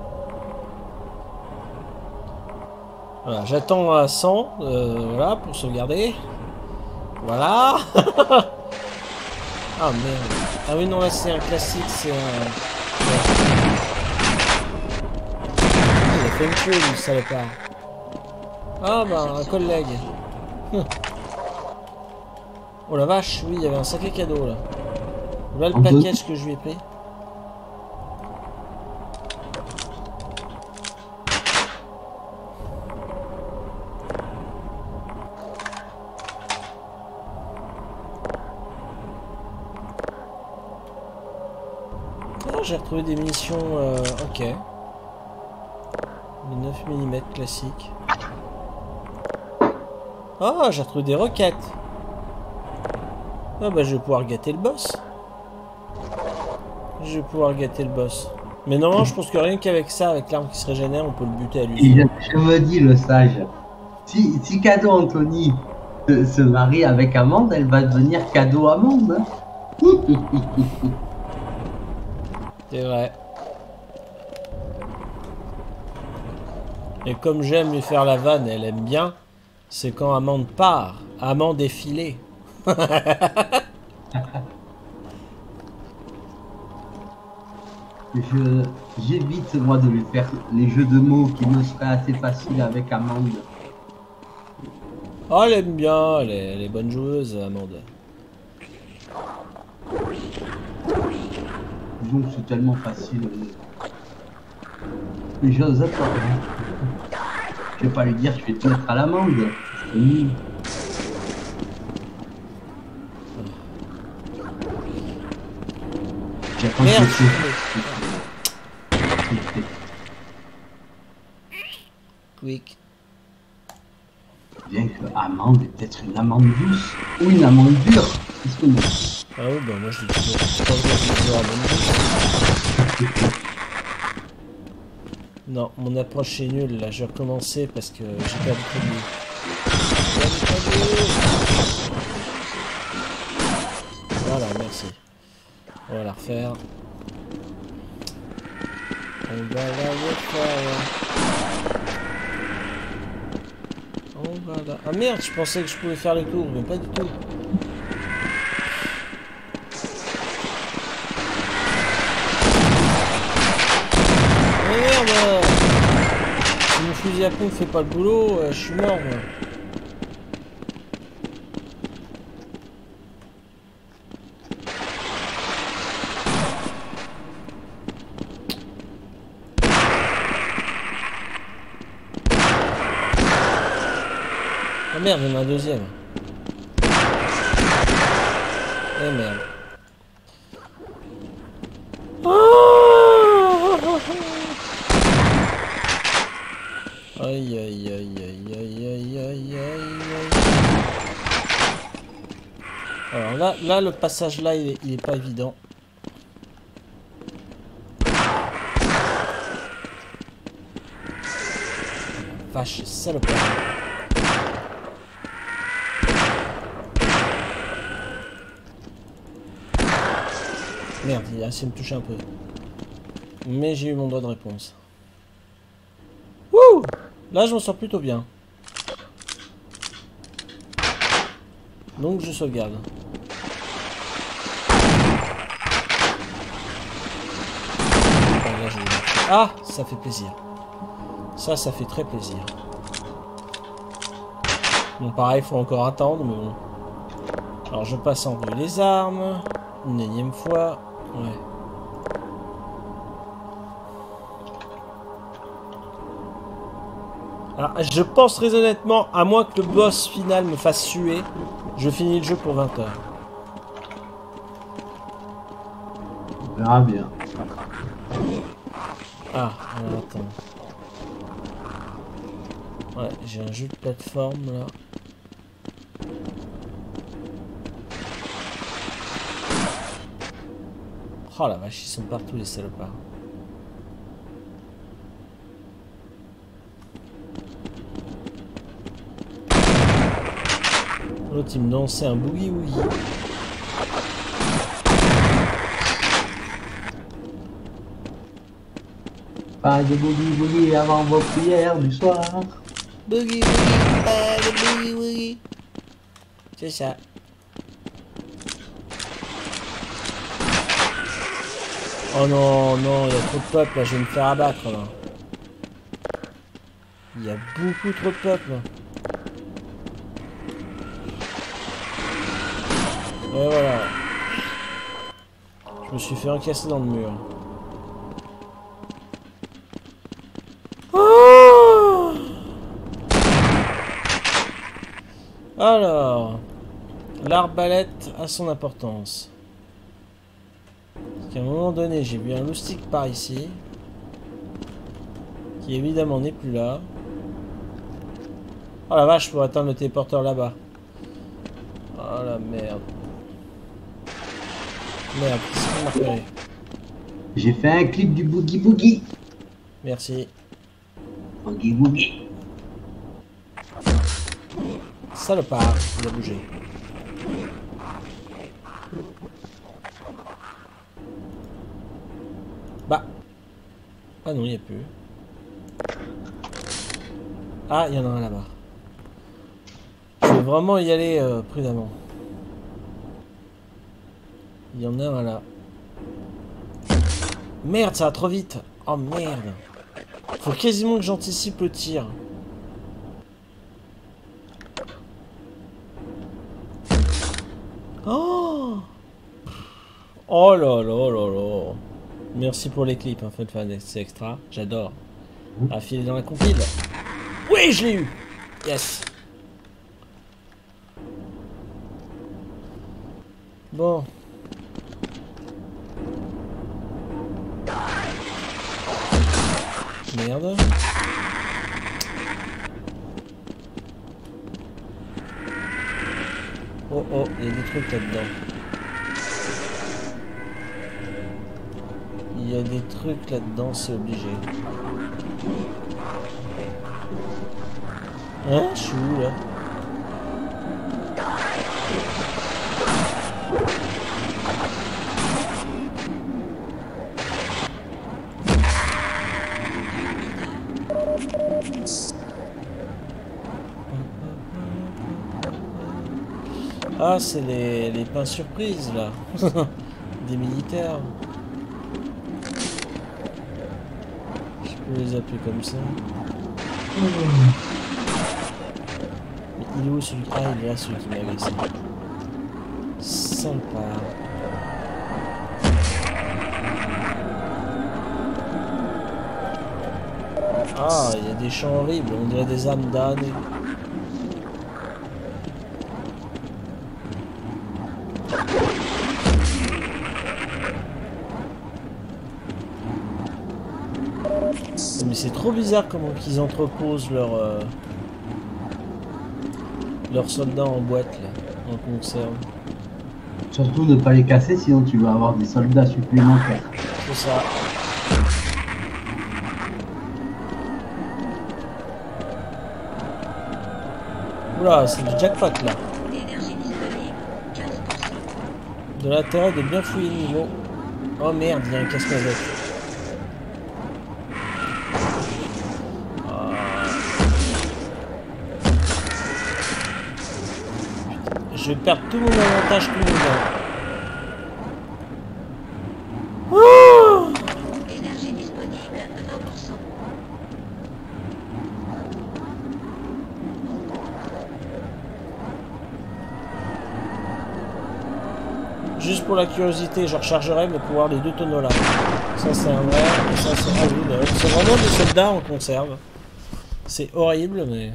Voilà, j'attends à 100, voilà, pour sauvegarder. Voilà. Ah merde. Ah oui, non, là c'est un classique, c'est un... Il a fait une queue, lui, salopard. Ah bah, un collègue. Oh la vache, oui, il y avait un sacré cadeau là. Voilà le package que je lui ai pris. J'ai retrouvé des munitions, ok. Les 9 mm classiques. Ah, j'ai retrouvé des roquettes. Ah bah je vais pouvoir gâter le boss. Je vais pouvoir gâter le boss. Mais non, je pense que rien qu'avec ça, avec l'arme qui se régénère, on peut le buter à lui.
Je me dis le sage. Si Cadeau Anthony se marie avec Amande, elle va devenir Cadeau Amande.
C'est vrai. Et comme j'aime lui faire la vanne, elle aime bien, c'est quand Amande part. Amande est filée.
J'évite moi de lui faire les jeux de mots qui me seraient assez faciles avec Amande.
Oh, elle aime bien, elle est bonne joueuse, Amande.
Disons que c'est tellement facile. Mais j'ose pas. Je vais pas lui dire je vais te mettre à l'amende. C'est nul. J'attends
Merde. Quick.
Bien que amande est peut-être une amande douce ou une amande dure. Qu'est-ce que nous?
Ah oui, bah moi je dis toujours. Je pense que je dis toujours la même chose. Non, mon approche est nulle là, je vais recommencer parce que j'ai pas de produit. Voilà, merci. On va la refaire. On va la refaire. On va la... Ah merde, je pensais que je pouvais faire le tour, mais pas du tout. Si mon fusil à pompe fait pas le boulot, je suis mort moi. Ah merde, il y en a un deuxième. Eh merde. Aïe aïe aïe aïe aïe aïe aïe aïe. Alors là le passage là il est pas évident. Vache, salopard. Merde, il a essayé de me toucher un peu. Mais j'ai eu mon droit de réponse. Wouh! Là, je m'en sors plutôt bien. Donc, je sauvegarde. Ah, ça fait plaisir. Ça fait très plaisir. Bon, pareil, il faut encore attendre, mais bon. Alors, je passe en revue les armes. Une énième fois. Ouais. Alors, je pense très honnêtement, à moins que le boss final me fasse suer, je finis le jeu pour 20 heures.
On verra bien.
Ah, alors attends. Ouais, j'ai un jeu de plateforme là. Oh la vache, ils sont partout les salopards. L'autre il me lançait un boogie-woogie.
Pas de boogie-woogie avant vos prières du soir.
Boogie-woogie, pas de boogie-woogie. C'est ça. Oh non, non, il y a trop de peuple là, je vais me faire abattre là. Il y a beaucoup trop de peuple. Et voilà. Je me suis fait encasser dans le mur. Oh! Alors, l'arbalète a son importance. Parce qu'à un moment donné, j'ai vu un loustic par ici. Qui évidemment n'est plus là. Oh la vache, je peux atteindre le téléporteur là-bas. Oh la merde. Merde, qu'est-ce qu'on m'a fait?
J'ai fait un clip du Boogie Boogie.
Merci.
Boogie Boogie.
Salopard, il a bougé. Bah. Ah non, il n'y a plus. Ah, il y en a un là-bas. Je vais vraiment y aller prudemment. Il y en a un là. Merde, ça va trop vite. Oh merde. Faut quasiment que j'anticipe le tir. Oh, oh là là là là. Merci pour les clips, hein, Fun, c'est extra. J'adore. À filer dans la compile. Oui, je l'ai eu. Yes. Bon. Merde. Oh oh, il y a des trucs là-dedans. Il y a des trucs là-dedans, c'est obligé. Hein? Je suis où là? Ah, c'est les pains surprises là. Des militaires. Je peux les appeler comme ça. Mais il est où celui... Ah, il est là celui qui m'a agressé. Sympa. Ah, il y a des champs horribles, on dirait des âmes d'âne. Mais c'est trop bizarre comment qu'ils entreposent leurs soldats en boîte là, en conserve.
Surtout ne pas les casser, sinon tu vas avoir des soldats supplémentaires.
C'est ça. Oula, c'est du jackpot là.
Énergie disponible, 15%.
De l'intérêt de bien fouiller le niveau. Oh merde, il y a un casse-noisette. Je vais perdre tout mon avantage tout le monde.
Énergie disponible, 20%.
Juste pour la curiosité, je rechargerai mais pour voir les deux tonneaux là. Ça c'est un vrai, et ça c'est un vide. C'est vraiment des soldats en conserve. C'est horrible mais...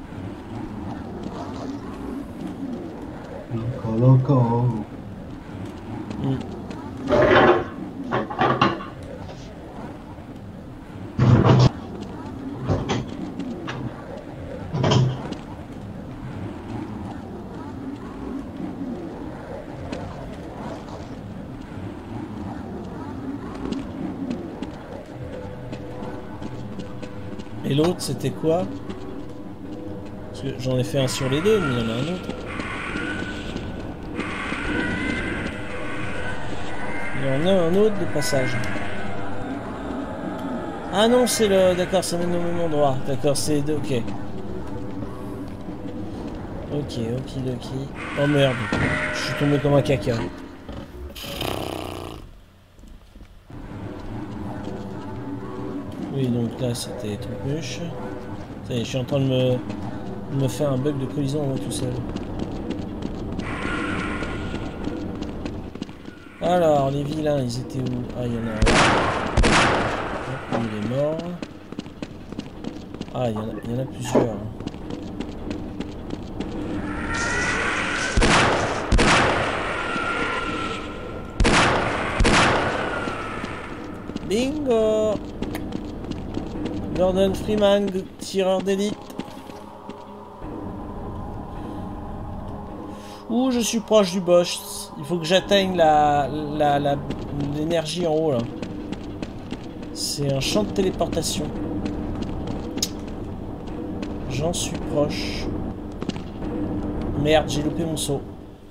Encore.
Et l'autre c'était quoi? Parce que j'en ai fait un sur les deux mais il y en a un autre. Il y en a un autre de passage. Ah non, c'est le... D'accord, ça mène au même endroit. D'accord, c'est... Ok. Ok. Oh merde. Je suis tombé comme un caca. Oui, donc là, c'était truc. Ça y est, je suis en train de me faire un bug de collision moi tout seul. Alors, les vilains, ils étaient où? Ah, il y en a un. Hop, il est mort. Ah, il y en a plusieurs. Bingo! Gordon Freeman, tireur d'élite. Ouh, je suis proche du boss. Il faut que j'atteigne l'énergie en haut là. C'est un champ de téléportation. J'en suis proche. Merde, j'ai loupé mon saut.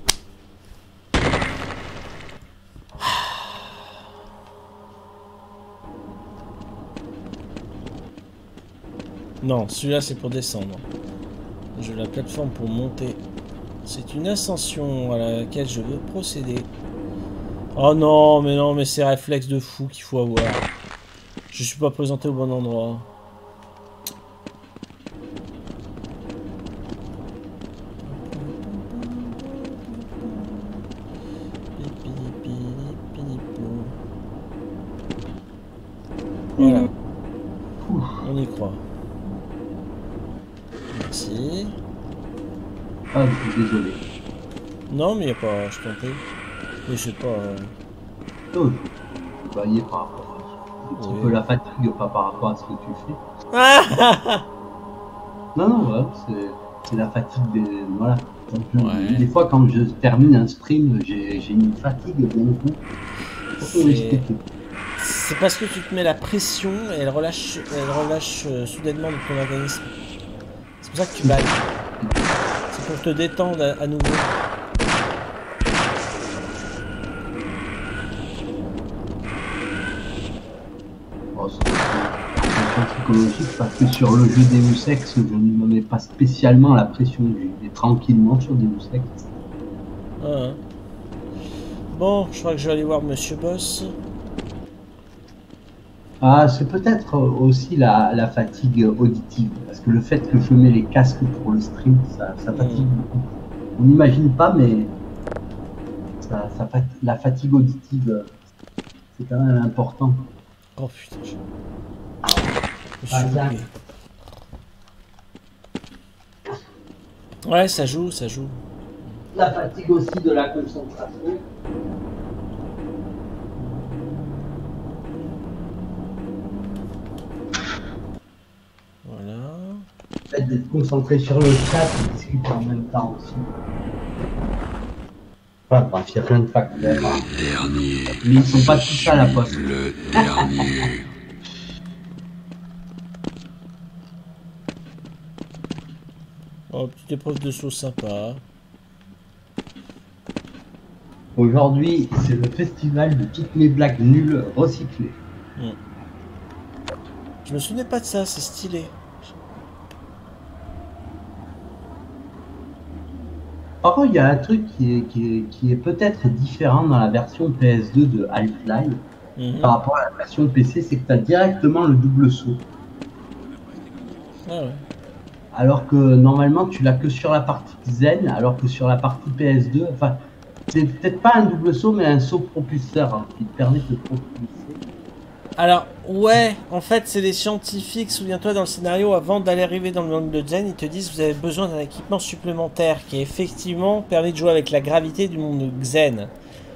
Non, celui-là c'est pour descendre. Je veux la plateforme pour monter. C'est une ascension à laquelle je veux procéder. Oh non, mais c'est réflexe de fou qu'il faut avoir. Je suis pas présenté au bon endroit. Voilà. On y croit. Merci.
Ah, je suis désolé.
Non, mais y a pas, je t'en prie. Mais je sais pas.
Oh, vous voyez par rapport à un petit peu la fatigue, pas par rapport à ce que tu fais. Non, voilà, c'est la fatigue des. Voilà. Donc, des fois, quand je termine un stream, j'ai une fatigue bien coup.
C'est parce que tu te mets la pression et elle relâche soudainement de ton organisme. C'est pour ça que tu bailles. C'est pour te détendre à nouveau.
Oh, c'est une psychologique parce que sur le jeu Deus Ex, je ne me mets pas spécialement la pression. J'y vais tranquillement sur Deus Ex.
Ah. Bon, je crois que je vais aller voir Monsieur Boss.
Ah, c'est peut-être aussi la fatigue auditive, parce que le fait que je mets les casques pour le stream, ça fatigue beaucoup. On n'imagine pas, mais la fatigue auditive, c'est quand même important.
Oh putain, je suis loupé. Ouais, ça joue.
La fatigue aussi de la concentration.
Voilà.
Le fait d'être concentré sur le chat et discuter en même temps aussi. Enfin, bref, il y a plein de facteurs.
Le dernier.
Mais ils sont pas tous à la poste.
Le dernier.
Oh, petite épreuve de saut sympa.
Aujourd'hui, c'est le festival de toutes mes blagues nulles recyclées.
Je me souvenais pas de ça, c'est stylé.
Par contre, il y a un truc qui est peut-être différent dans la version PS2 de Half-Life par rapport à la version PC, c'est que tu as directement le double saut.
Ah ouais.
Alors que normalement, tu l'as que sur la partie Zen, alors que sur la partie PS2, enfin, c'est peut-être pas un double saut, mais un saut propulseur hein, qui te permet de te propulser.
Alors, ouais, en fait, c'est les scientifiques, souviens-toi, dans le scénario, avant d'aller arriver dans le monde de Zen, ils te disent que vous avez besoin d'un équipement supplémentaire qui, effectivement, permet de jouer avec la gravité du monde de Zen.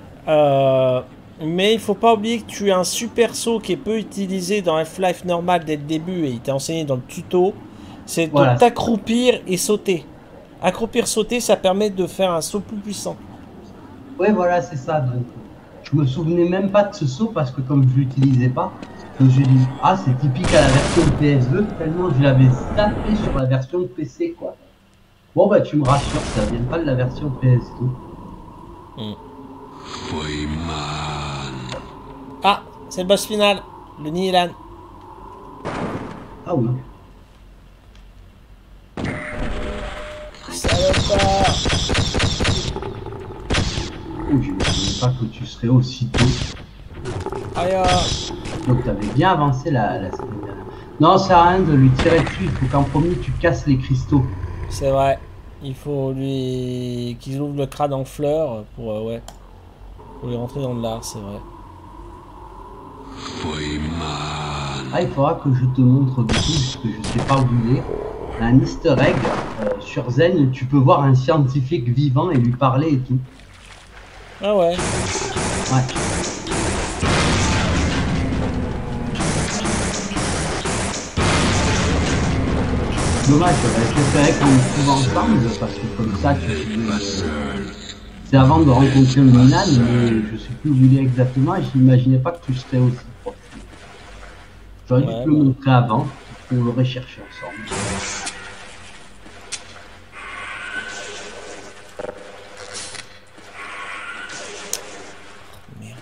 Mais il faut pas oublier que tu as un super saut qui est peu utilisé dans Half-Life normal dès le début, et il t'a enseigné dans le tuto, c'est de t'accroupir et sauter. Accroupir, sauter, ça permet de faire un saut plus puissant.
Ouais, voilà, c'est ça. Donc, je me souvenais même pas de ce saut parce que comme je l'utilisais pas, j'ai dit ah c'est typique à la version PS2 tellement je l'avais tapé sur la version PC quoi. Bon bah tu me rassures, ça vient pas de la version PS2.
Freeman.
Ah, c'est le boss final, le Nihilan.
Ah oui.
Salopard.
Oh, je ne savais pas que tu serais aussi tôt.
Aïe.
Donc tu avais bien avancé la semaine dernière. Non, ça sert à rien de lui tirer dessus, il faut qu'en premier tu casses les cristaux.
C'est vrai. Il faut lui qu'il ouvre le crâne en fleurs pour ouais. Pour lui rentrer dans l'art, c'est vrai.
Freeman.
Ah, il faudra que je te montre du coup, parce que je sais pas où il est. Un easter egg sur Zen, tu peux voir un scientifique vivant et lui parler et tout.
Ah ouais.
Ouais. Dommage, j'aurais préféré qu'on le trouve ensemble parce que comme ça tu c'est avant de rencontrer le Milan, mais je sais plus où il est exactement et je n'imaginais pas que tu serais aussi proche. J'aurais dû te le montrer avant, on l'aurait cherché ensemble.
Merde.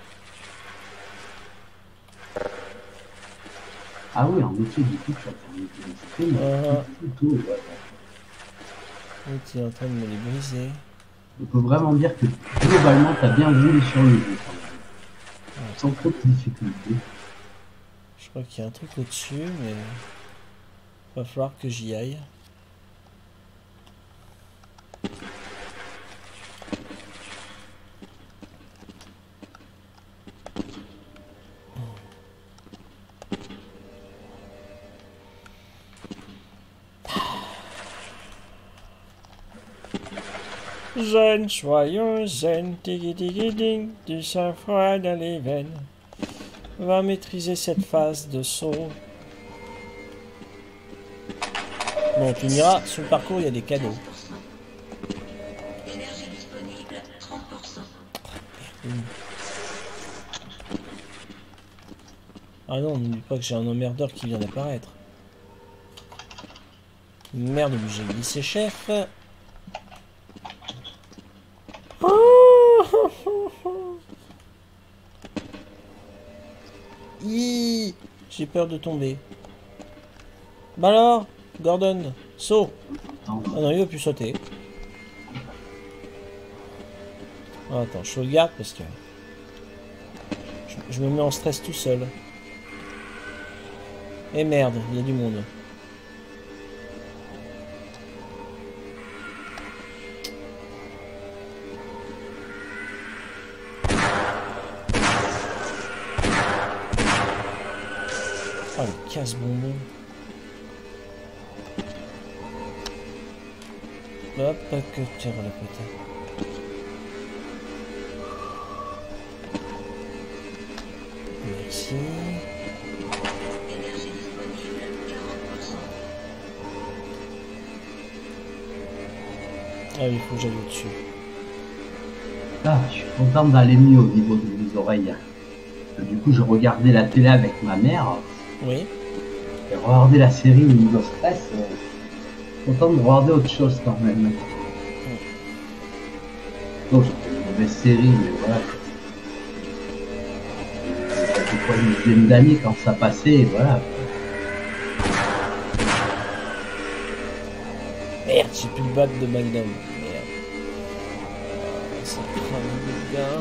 Ah oui, en effet, du coup, tu as terminé le tout.
Oui, tu es en train de me les briser.
On peut vraiment dire que globalement, tu as bien roulé sur le jeu. Sans trop de difficultés.
Je crois qu'il y a un truc au-dessus, mais va falloir que j'y aille. Jeune, soyons zen, tigi tigi ding, du sang-froid dans les veines. Va maîtriser cette phase de saut. Bon, tu m'iras, sur le parcours, il y a des cadeaux.
Énergie disponible, 30%.
Ah non, n'oublie pas que j'ai un emmerdeur qui vient d'apparaître. Merde, j'ai glissé chef. J'ai peur de tomber. Bah alors, Gordon, saut. Ah non, il veut plus sauter. Oh, attends, je sauvegarde parce que je me mets en stress tout seul. Et merde, il y a du monde. Oh, le casse-bonbon. Hop, que tire la côté. Merci.
Énergie disponible, 40%.
Ah oui, il faut que j'aille au-dessus.
Ah, je suis content d'aller mieux au niveau de mes oreilles. Du coup, je regardais la télé avec ma mère.
Oui.
Et regarder la série au niveau stress. Content de regarder autre chose quand même. Non, c'était une mauvaise série, mais voilà. Ça fait quoi, une dizaine d'années quand ça passait, et voilà.
Merde, j'ai plus le bat de Magnum. Merde. Ça prend le gars.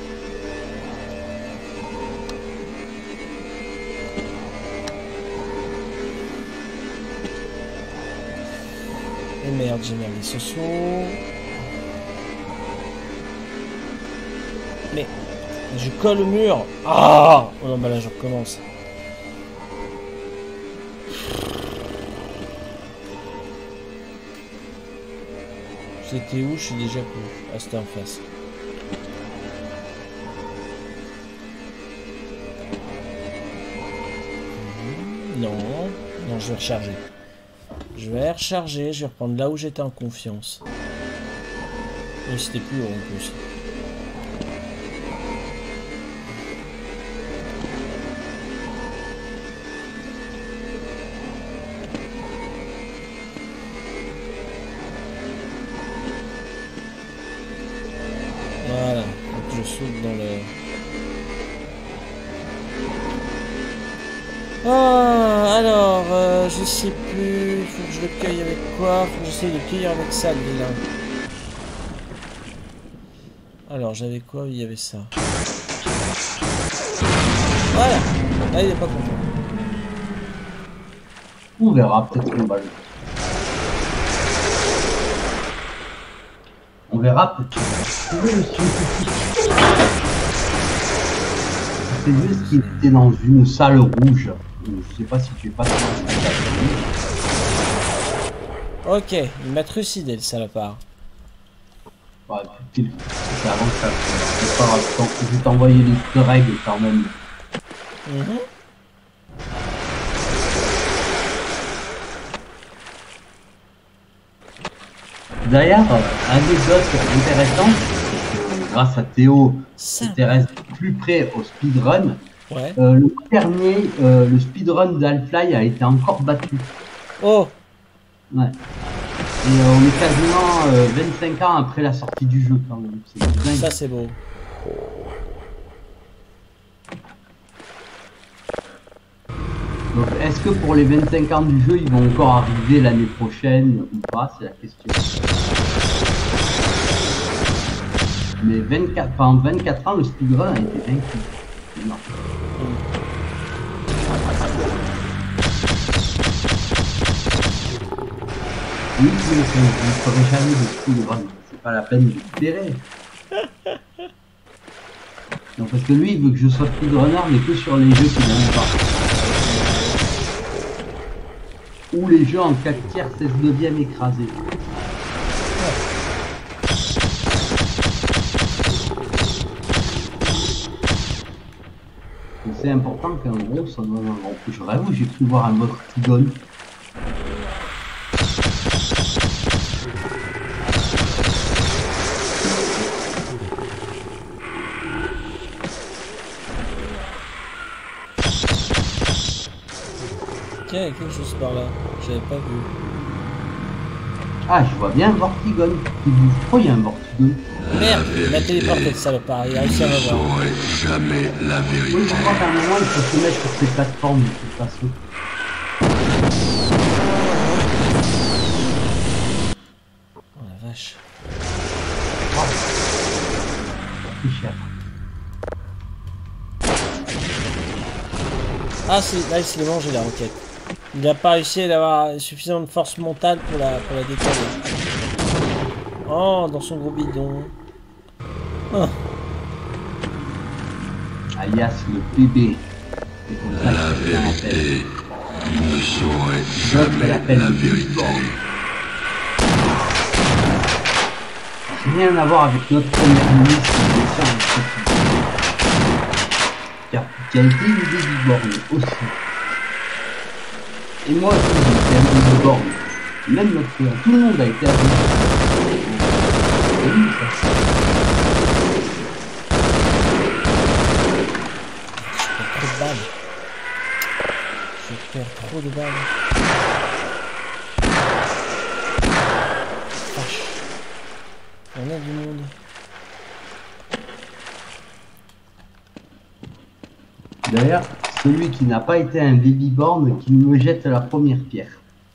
Et merde, j'ai merdé ce saut. Mais je colle au mur. Ah! Oh non, bah là je recommence. C'était où? Je suis déjà plus. Ah, c'était en face. Non. Non, je vais recharger. Je vais recharger, je vais reprendre là où j'étais en confiance. Oui, c'était plus haut en plus. Voilà, donc je saute dans le... Ah, alors, je sais plus, faut que je le cueille avec quoi? Faut que j'essaye de le cueillir avec ça, lui, là. Alors, j'avais quoi? Il y avait ça. Voilà. Là, il est pas content.
On verra, peut-être qu'on va le... On verra, peut-être qu'on va trouver le scientifique. C'est juste qu'il était dans une salle rouge. Je sais pas si tu es pas dans la salle rouge.
Ok, il m'a trucidé, le salopard.
Ouais, c'est avant que ça. C'est pas grave, je vais t'envoyer les règles quand même. D'ailleurs, anecdote intéressante, grâce à Théo, qui s'intéresse plus près au speedrun,
Ouais.
Le dernier, le speedrun d'Half-Life a été encore battu.
Oh!
Ouais. Et on est quasiment 25 ans après la sortie du jeu quand même. C'est dingue.
Ça, c'est beau.
Donc est-ce que pour les 25 ans du jeu, ils vont encore arriver l'année prochaine ou pas? C'est la question. Mais 24, pendant 24 ans, le speedrun a été vaincu. C'est énorme. Oui, je ne ferai jamais de speedrun. C'est pas la peine de l'espérer. Non, parce que lui, il veut que je sois speedrunner, mais que sur les jeux qui n'aiment pas. Ou les jeux en 4 tiers, 16 neuvième écrasés. C'est important qu'un gros ça donne un gros coup. Je rêve où j'ai pu voir un mode qui donne.
Tiens, il y a quelque chose par là. J'avais pas vu.
Ah, je vois bien un Vortigone. Pourquoi il y a un Vortigone?
Merde, il m'a téléporté le salopard. Il a réussi à
Vous ne
m'avoir.
saurez jamais la
Oui,
vérité.
je crois qu'à un moment, il faut se mettre sur ces plateformes de toute façon.
Oh la vache.
C'est cher.
Ah, là, il se l'est mangé la roquette. Il n'a pas réussi à avoir suffisamment de force mentale pour la décaler. Oh, dans son gros bidon. Oh.
Alias le bébé. C'est comme ça
La
que ça l'appelle.
vérité. Vous ne saurez
Donc, elle
jamais
appelle
la
le
vérité.
Born. Ça n'a rien à voir avec notre premier ministre qui a été une Babyborn aussi. Et moi aussi j'ai été un Babyborn. Même notre frère, tout le monde a été un Babyborn. C'est lui ça.
Trop de balles. Je perds trop de balles. Vache. On a du monde.
D'ailleurs, celui qui n'a pas été un Babyborn qui me jette la première pierre.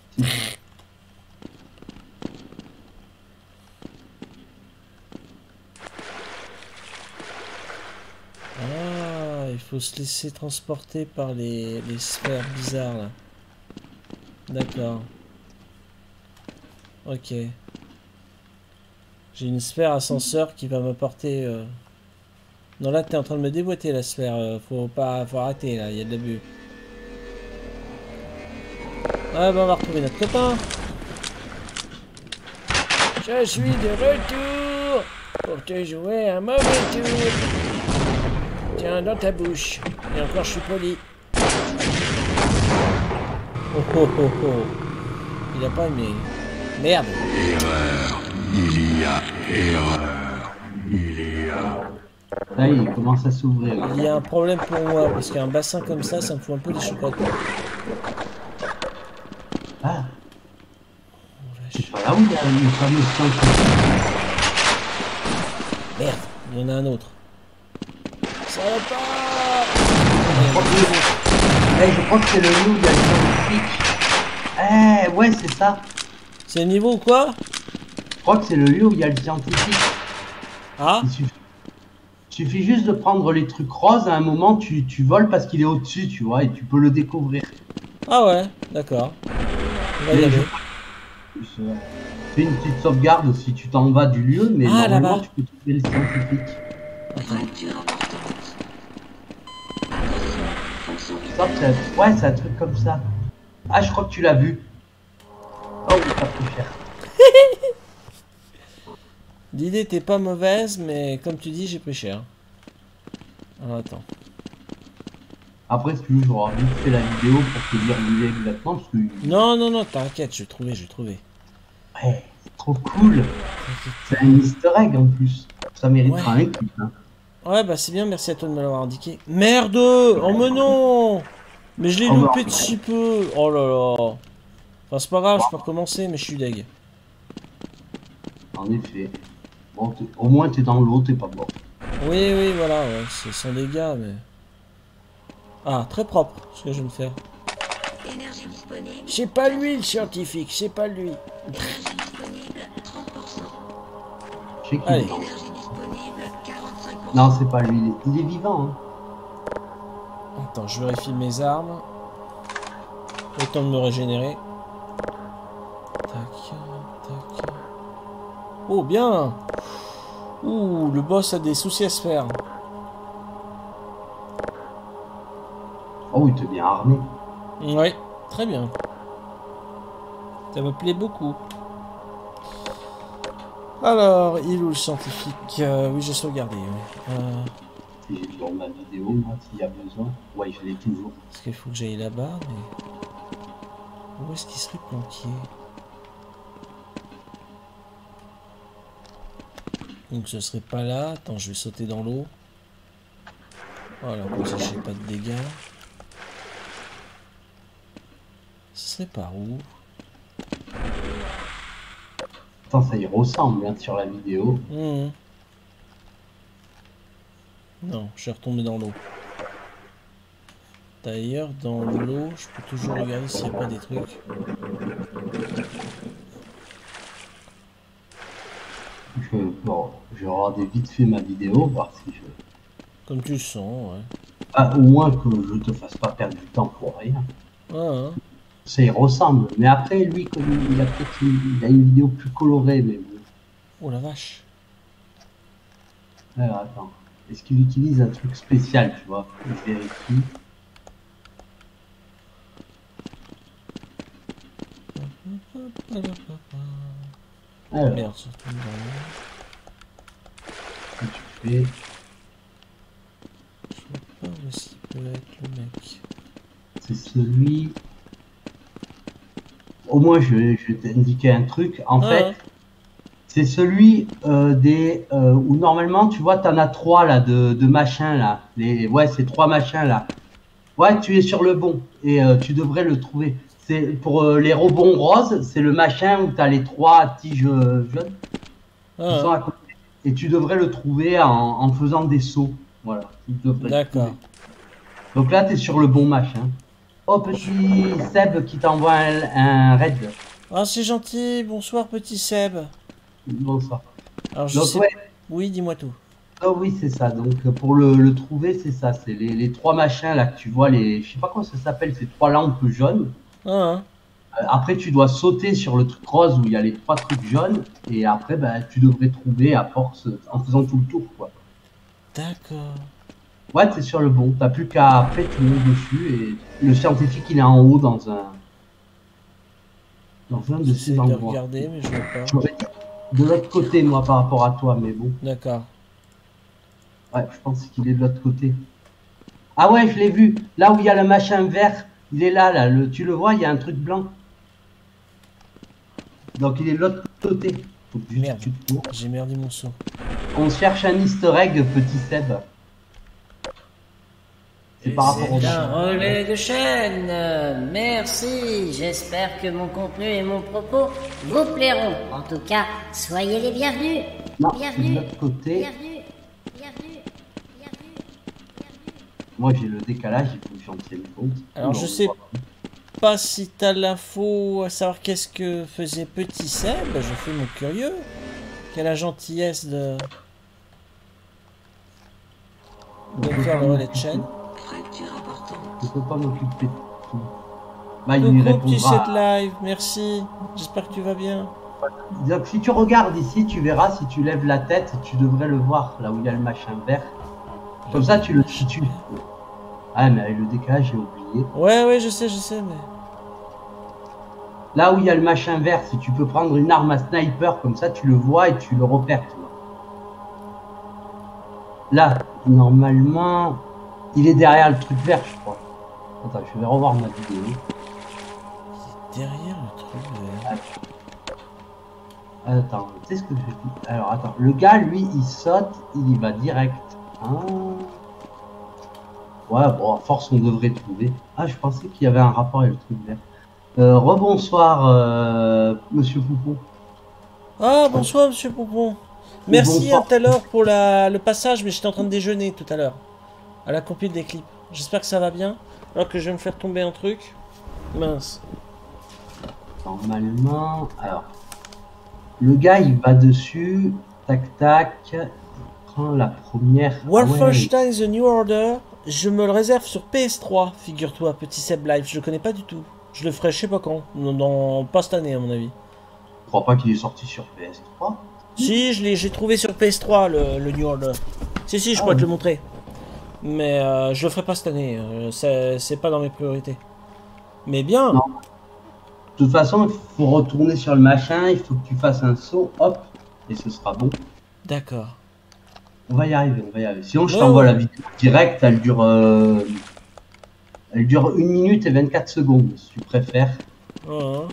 Ah, il faut se laisser transporter par les sphères bizarres là. D'accord. Ok. J'ai une sphère ascenseur qui va m'apporter... Non là t'es en train de me déboîter la sphère, faut arrêter là, il y a de l'abus. Ah bah on va retrouver notre copain. Je suis de retour pour te jouer un mauvais tour. Tiens dans ta bouche. Et encore je suis poli. Oh oh oh oh. Il a pas aimé. Merde.
Erreur. Il y a erreur. Il y a...
Là, il commence à s'ouvrir.
Il y a un problème pour moi, parce qu'un bassin comme ça me fout un peu des chocolats.
Ah,
Oh, vache.
c'est pas là où il y a le fameux centre.
Merde, il y en a un autre. Ça va pas.
Je crois que c'est le lieu où il y a le scientifique. Ouais, c'est ça.
C'est le niveau ou quoi?
Je crois que c'est le lieu où il y a le scientifique.
Ah,
Il suffit juste de prendre les trucs roses, à un moment tu voles parce qu'il est au-dessus, tu vois, et tu peux le découvrir.
ah ouais, d'accord. On va y
Et
aller.
Fais une petite sauvegarde si tu t'en vas du lieu, mais
Ah,
normalement
là-bas.
tu peux trouver le scientifique.
Rupture importante. Attention, fonction
Ça, ouais, c'est un truc comme ça. Ah, je crois que tu l'as vu. Oh, oui, pas plus cher.
L'idée était pas mauvaise, mais comme tu dis, j'ai pris cher. Alors attends.
Après, si tu veux, j'aurais vite fait la vidéo pour te dire où il est exactement, parce que
Non, non, non, t'inquiète, je vais trouver,
ouais, c'est trop cool. C'est un easter egg en plus. Ça méritera
Ouais.
un clip. Hein.
Ouais, bah c'est bien, merci à toi de me l'avoir indiqué. Merde! Oh mais non! Mais je l'ai loupé de si peu! Oh là là! Enfin, c'est pas grave, je peux recommencer, mais je suis deg.
En effet. Bon, au moins t'es dans l'eau, t'es pas mort.
Oui, oui, voilà, ouais, c'est sans dégâts, mais... Ah, très propre, ce que je viens de faire.
Énergie disponible.
C'est pas lui, le scientifique, c'est pas lui.
Énergie disponible 30%.
Je sais qu'il
Allez.
est dans-
Énergie disponible 45%.
Non, c'est pas lui, il est vivant. Hein.
Attends, je vérifie mes armes. Le temps de me régénérer. Tac, tac. Oh, bien! Ouh, le boss a des soucis à se faire.
Oh, il te bien armé.
Ouais, très bien. Ça me plaît beaucoup. Alors, il est où le scientifique? Oui, j'ai sauvegardé. Ouais.
Si j'ai toujours ma vidéo, moi, s'il y a besoin. Ouais, je l'ai toujours.
Parce qu'il faut que j'aille là-bas, mais... Où est-ce qu'il serait planqué? Donc ce serait pas là. Attends, je vais sauter dans l'eau. Voilà, comme ça je fais pas de dégâts. Ce serait par où?
Attends, ça y ressemble hein, sur la vidéo.
Mmh. Non, je suis retombé dans l'eau. D'ailleurs, dans l'eau, je peux toujours regarder s'il n'y a pas des trucs.
Bon, je vais regarder vite fait ma vidéo, voir si je...
Comme tu le sens, ouais.
Ah, au moins que je te fasse pas perdre du temps pour rien.
Ah, hein.
Ça y ressemble. Mais après, lui, comme il a peut-être il a une vidéo plus colorée, mais bon.
Oh la vache.
Alors, attends. Est-ce qu'il utilise un truc spécial, tu vois? Je vérifie. Alors,
Merde, ça tombe dans l'eau.
qu'est-ce que tu fais?
Je vois pas où est-ce qu'il peut être le mec.
C'est celui... Au moins, je vais t'indiquer un truc. En
Ah,
fait, c'est celui où normalement, tu vois, t'en as trois là, de machins là. Ouais, c'est trois machins là. Ouais, tu es sur le bon et tu devrais le trouver. C'est pour les rebonds roses, c'est le machin où tu as les trois tiges jaunes qui sont
ah,
à côté. Et tu devrais le trouver en faisant des sauts. Voilà. Tu devrais le
d'accord.
trouver. Donc là, tu es sur le bon machin. Oh, petit Seb qui t'envoie un raid.
Ah, c'est gentil. Bonsoir, petit Seb.
Bonsoir.
Alors, je
Donc,
sais...
ouais.
Oui, dis-moi tout.
Oh oui, c'est ça. Donc pour le trouver, c'est ça. C'est les trois machins là que tu vois. Je sais pas comment ça s'appelle, ces trois lampes jaunes.
Ah,
Après, tu dois sauter sur le truc rose où il y a les trois trucs jaunes. Et après, bah, tu devrais trouver à force en faisant tout le tour, quoi.
d'accord.
Ouais, t'es sur le bon. T'as plus qu'à après tu montes dessus et le scientifique il est en haut dans un de
J'essaie
ces
de
endroits.
regarder, mais je vois pas.
J'aurais dit de l'autre côté moi par rapport à toi, mais bon.
D'accord.
Ouais, je pense qu'il est de l'autre côté. Ah ouais, je l'ai vu. Là où il y a le machin vert, il est là, là. Tu le vois, il y a un truc blanc. Donc il est de l'autre côté. Faut que
Merde.
tu te tournes.
J'ai merdé mon saut.
On cherche un easter egg, petit Seb. C'est par rapport au
C'est un relais de chaîne. Merci. J'espère que mon contenu et mon propos vous plairont. En tout cas, soyez les bienvenus.
Non, c'est de
Bienvenue.
l'autre côté.
Bienvenue. Bienvenue. Bienvenue.
Moi j'ai le décalage, il faut que j'en tienne compte.
Alors, je sais pas si t'as l'info à savoir qu'est-ce que faisait petit Seb. Je fais mon curieux. Quelle la gentillesse de faire le relais de chaîne.
Fracture importante.
Je peux pas m'occuper de tout. Bah, il y
Coucou petit set
répondra.
live, merci. J'espère que tu vas bien.
Donc, si tu regardes ici, tu verras, si tu lèves la tête, tu devrais le voir, là où il y a le machin vert. Comme ça, tu le situes. Ah, mais avec le décalage, j'ai oublié.
Ouais, je sais, mais...
Là où il y a le machin vert, si tu peux prendre une arme à sniper, comme ça, tu le vois et tu le repères. Tu vois. Là, normalement, il est derrière le truc vert, je crois. Attends, je vais revoir ma vidéo.
Derrière le truc vert.
Attends, tu sais ce que je fais? Alors, attends. Le gars, lui, il saute, il y va direct. Ouais, bon, à force, on devrait trouver. Ah, je pensais qu'il y avait un rapport avec le truc vert. Rebonsoir, monsieur Poupon.
Ah, bonsoir, monsieur Poupon. Merci à tout à l'heure pour le passage, mais j'étais en train de déjeuner tout à l'heure. À la compile des clips. J'espère que ça va bien. Alors que je vais me faire tomber un truc. Mince.
Normalement, alors, le gars, il va dessus. Tac, tac. Il prend la première.
Wolfenstein The New Order, je me le réserve sur PS3, figure-toi, petit Seb Live. Je le connais pas du tout. Je le ferai je sais pas quand. Pas cette année, à mon avis.
Je crois pas qu'il est sorti sur PS3.
Si, j'ai trouvé sur PS3 le New Order. Si, je pourrais te le montrer. Mais je le ferai pas cette année. C'est pas dans mes priorités. Mais bien.
Non. De toute façon, il faut retourner sur le machin. Il faut que tu fasses un saut. Hop. Et ce sera bon.
D'accord.
On va y arriver, on va y arriver. Sinon, je t'envoie la vidéo directe. Elle dure 1 minute et 24 secondes, si tu préfères.
Alors,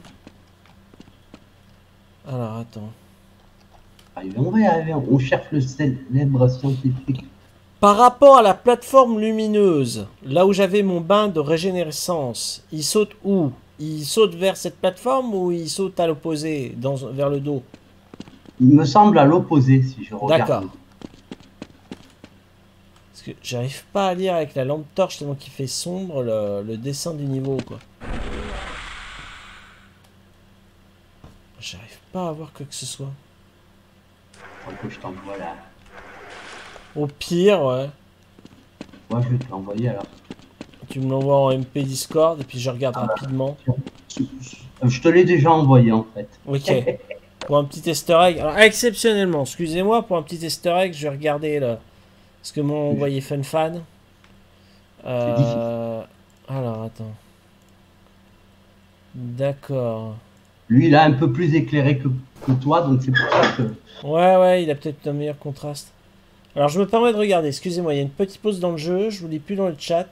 attends.
On va y arriver. On cherche le célèbre scientifique.
Par rapport à la plateforme lumineuse, là où j'avais mon bain de régénérescence, il saute où? Il saute vers cette plateforme ou il saute à l'opposé, vers le dos?
Il me semble à l'opposé, si je regarde.
D'accord. Parce que j'arrive pas à lire avec la lampe torche tellement qu'il fait sombre le dessin du niveau, quoi. J'arrive pas à voir quoi que ce soit.
Faut que je t'envoie là.
Au pire, ouais.
Moi, je vais te l'envoyer alors.
Tu me l'envoies en MP Discord et puis je regarde rapidement.
Je te l'ai déjà envoyé en fait.
Ok. Pour un petit easter egg. Alors, exceptionnellement, excusez-moi, pour un petit easter egg, je vais regarder là. Ce que m'ont envoyé FunFan. Alors, attends. D'accord.
Lui, il est un peu plus éclairé que toi, donc c'est pour ça que...
Ouais, il a peut-être un meilleur contraste. Alors, je me permets de regarder. Excusez-moi, il y a une petite pause dans le jeu. Je vous lis plus dans le chat.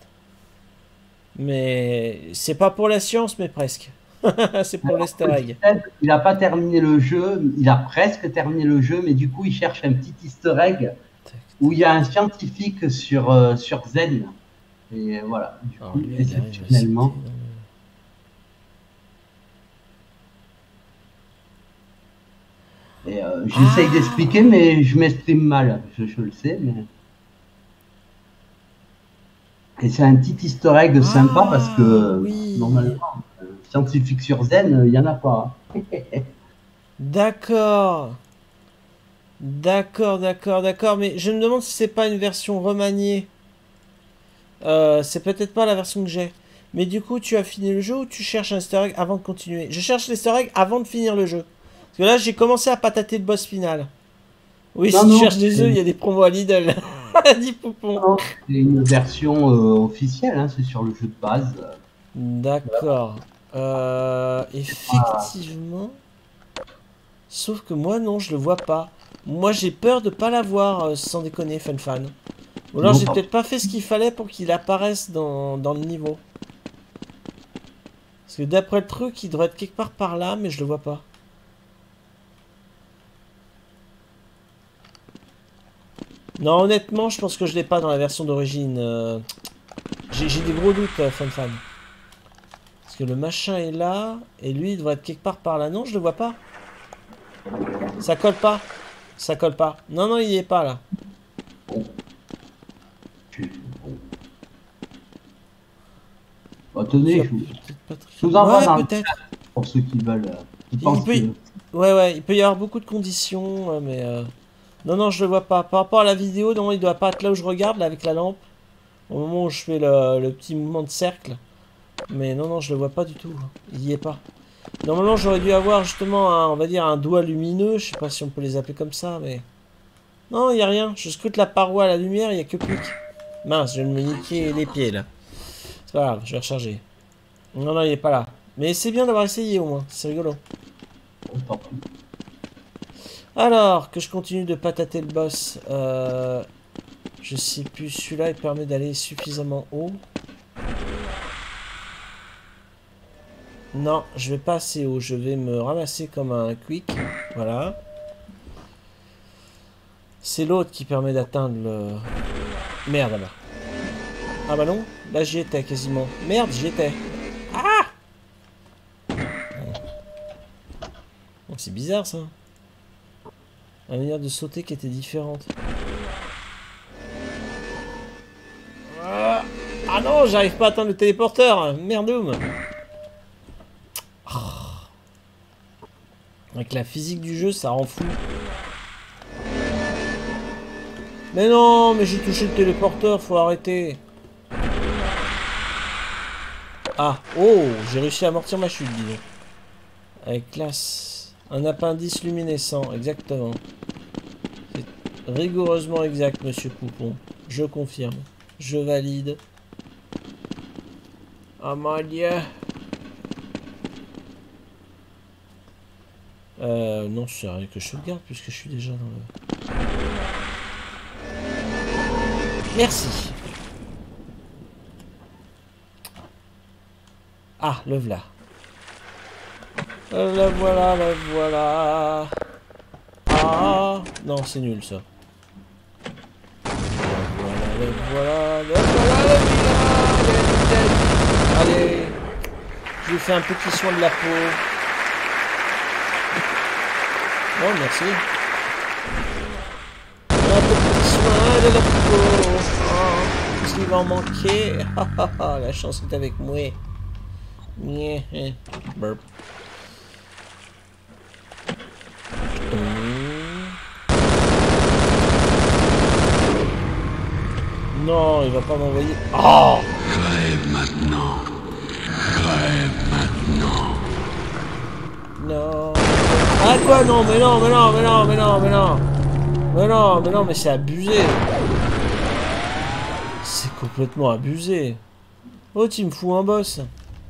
Mais c'est pas pour la science, mais presque. C'est pour l'easter egg.
Il n'a pas terminé le jeu. Il a presque terminé le jeu, mais du coup, il cherche un petit easter egg où il y a un scientifique sur Zen. Et voilà. Du coup,
lui,
exceptionnellement... Et j'essaye d'expliquer, mais je m'exprime mal, je le sais. Mais... Et c'est un petit easter egg sympa parce que normalement, scientifique sur Zen, il n'y en a pas.
D'accord. D'accord. Mais je me demande si c'est pas une version remaniée. C'est peut-être pas la version que j'ai. Mais du coup, tu as fini le jeu ou tu cherches un easter egg avant de continuer? Je cherche l'easter egg avant de finir le jeu. Parce que là, j'ai commencé à patater le boss final. Oui, si tu cherches des œufs, il y a des promos à Lidl. Dit Poupon.
C'est une version officielle, hein, c'est sur le jeu de base.
D'accord. Effectivement. Sauf que moi, non, je le vois pas. Moi, j'ai peur de pas l'avoir, sans déconner, FunFan. Ou alors, j'ai peut-être pas fait ce qu'il fallait pour qu'il apparaisse dans le niveau. Parce que d'après le truc, il devrait être quelque part par là, mais je le vois pas. Non, honnêtement, je pense que je l'ai pas dans la version d'origine. J'ai des gros doutes, FunFan. Parce que le machin est là, et lui, il devrait être quelque part par là. Non, je le vois pas. Ça colle pas. Ça colle pas. Non, il y est pas, là.
Attendez, je vous envoie dans le chat pour ceux qui veulent.
Ouais, il peut y avoir beaucoup de conditions, mais... Non, je le vois pas. Par rapport à la vidéo, non, il doit pas être là où je regarde, là, avec la lampe. Au moment où je fais le petit mouvement de cercle. Mais non, je le vois pas du tout. Il y est pas. Normalement, j'aurais dû avoir justement, on va dire, un doigt lumineux. Je sais pas si on peut les appeler comme ça, mais... Non, il y a rien. Je scrute la paroi à la lumière, il y a que plus. Mince, je vais me niquer les pieds, là. C'est pas grave, je vais recharger. Non, il est pas là. Mais c'est bien d'avoir essayé, au moins. C'est rigolo. Alors, que je continue de patater le boss. Je sais plus, celui-là, il permet d'aller suffisamment haut. Non, je vais pas assez haut. Je vais me ramasser comme un quick. Voilà. C'est l'autre qui permet d'atteindre Merde là. Ah bah non, là j'y étais quasiment. Merde, j'y étais. Ah! Oh, c'est bizarre ça. La manière de sauter qui était différente. Ah non, j'arrive pas à atteindre le téléporteur. Merdoum. Avec la physique du jeu, ça rend fou. Mais non, mais j'ai touché le téléporteur, faut arrêter. Ah, oh, j'ai réussi à amortir ma chute, dis donc. Avec classe. Un appendice luminescent, exactement. C'est rigoureusement exact, monsieur Poupon. Je confirme. Je valide. Oh mon dieu. Non, c'est rien que je sauvegarde puisque je suis déjà dans le... Merci. Ah, le voilà. Le voilà, le voilà. Ah, non, c'est nul ça. Le voilà, le voilà, le voilà. Allez, je lui fais un petit soin de la peau. Oh, merci. Un petit soin de la peau. Oh, qu'est-ce qu'il va en manquer? La chance est avec moi. Burp. Non, il va pas m'envoyer. Oh!
Crève maintenant. Crève maintenant.
Non. Ah quoi? Non, mais non, mais non, mais non, mais non, mais non. Mais non, mais non, mais c'est abusé. C'est complètement abusé. Oh, tu me fous un boss.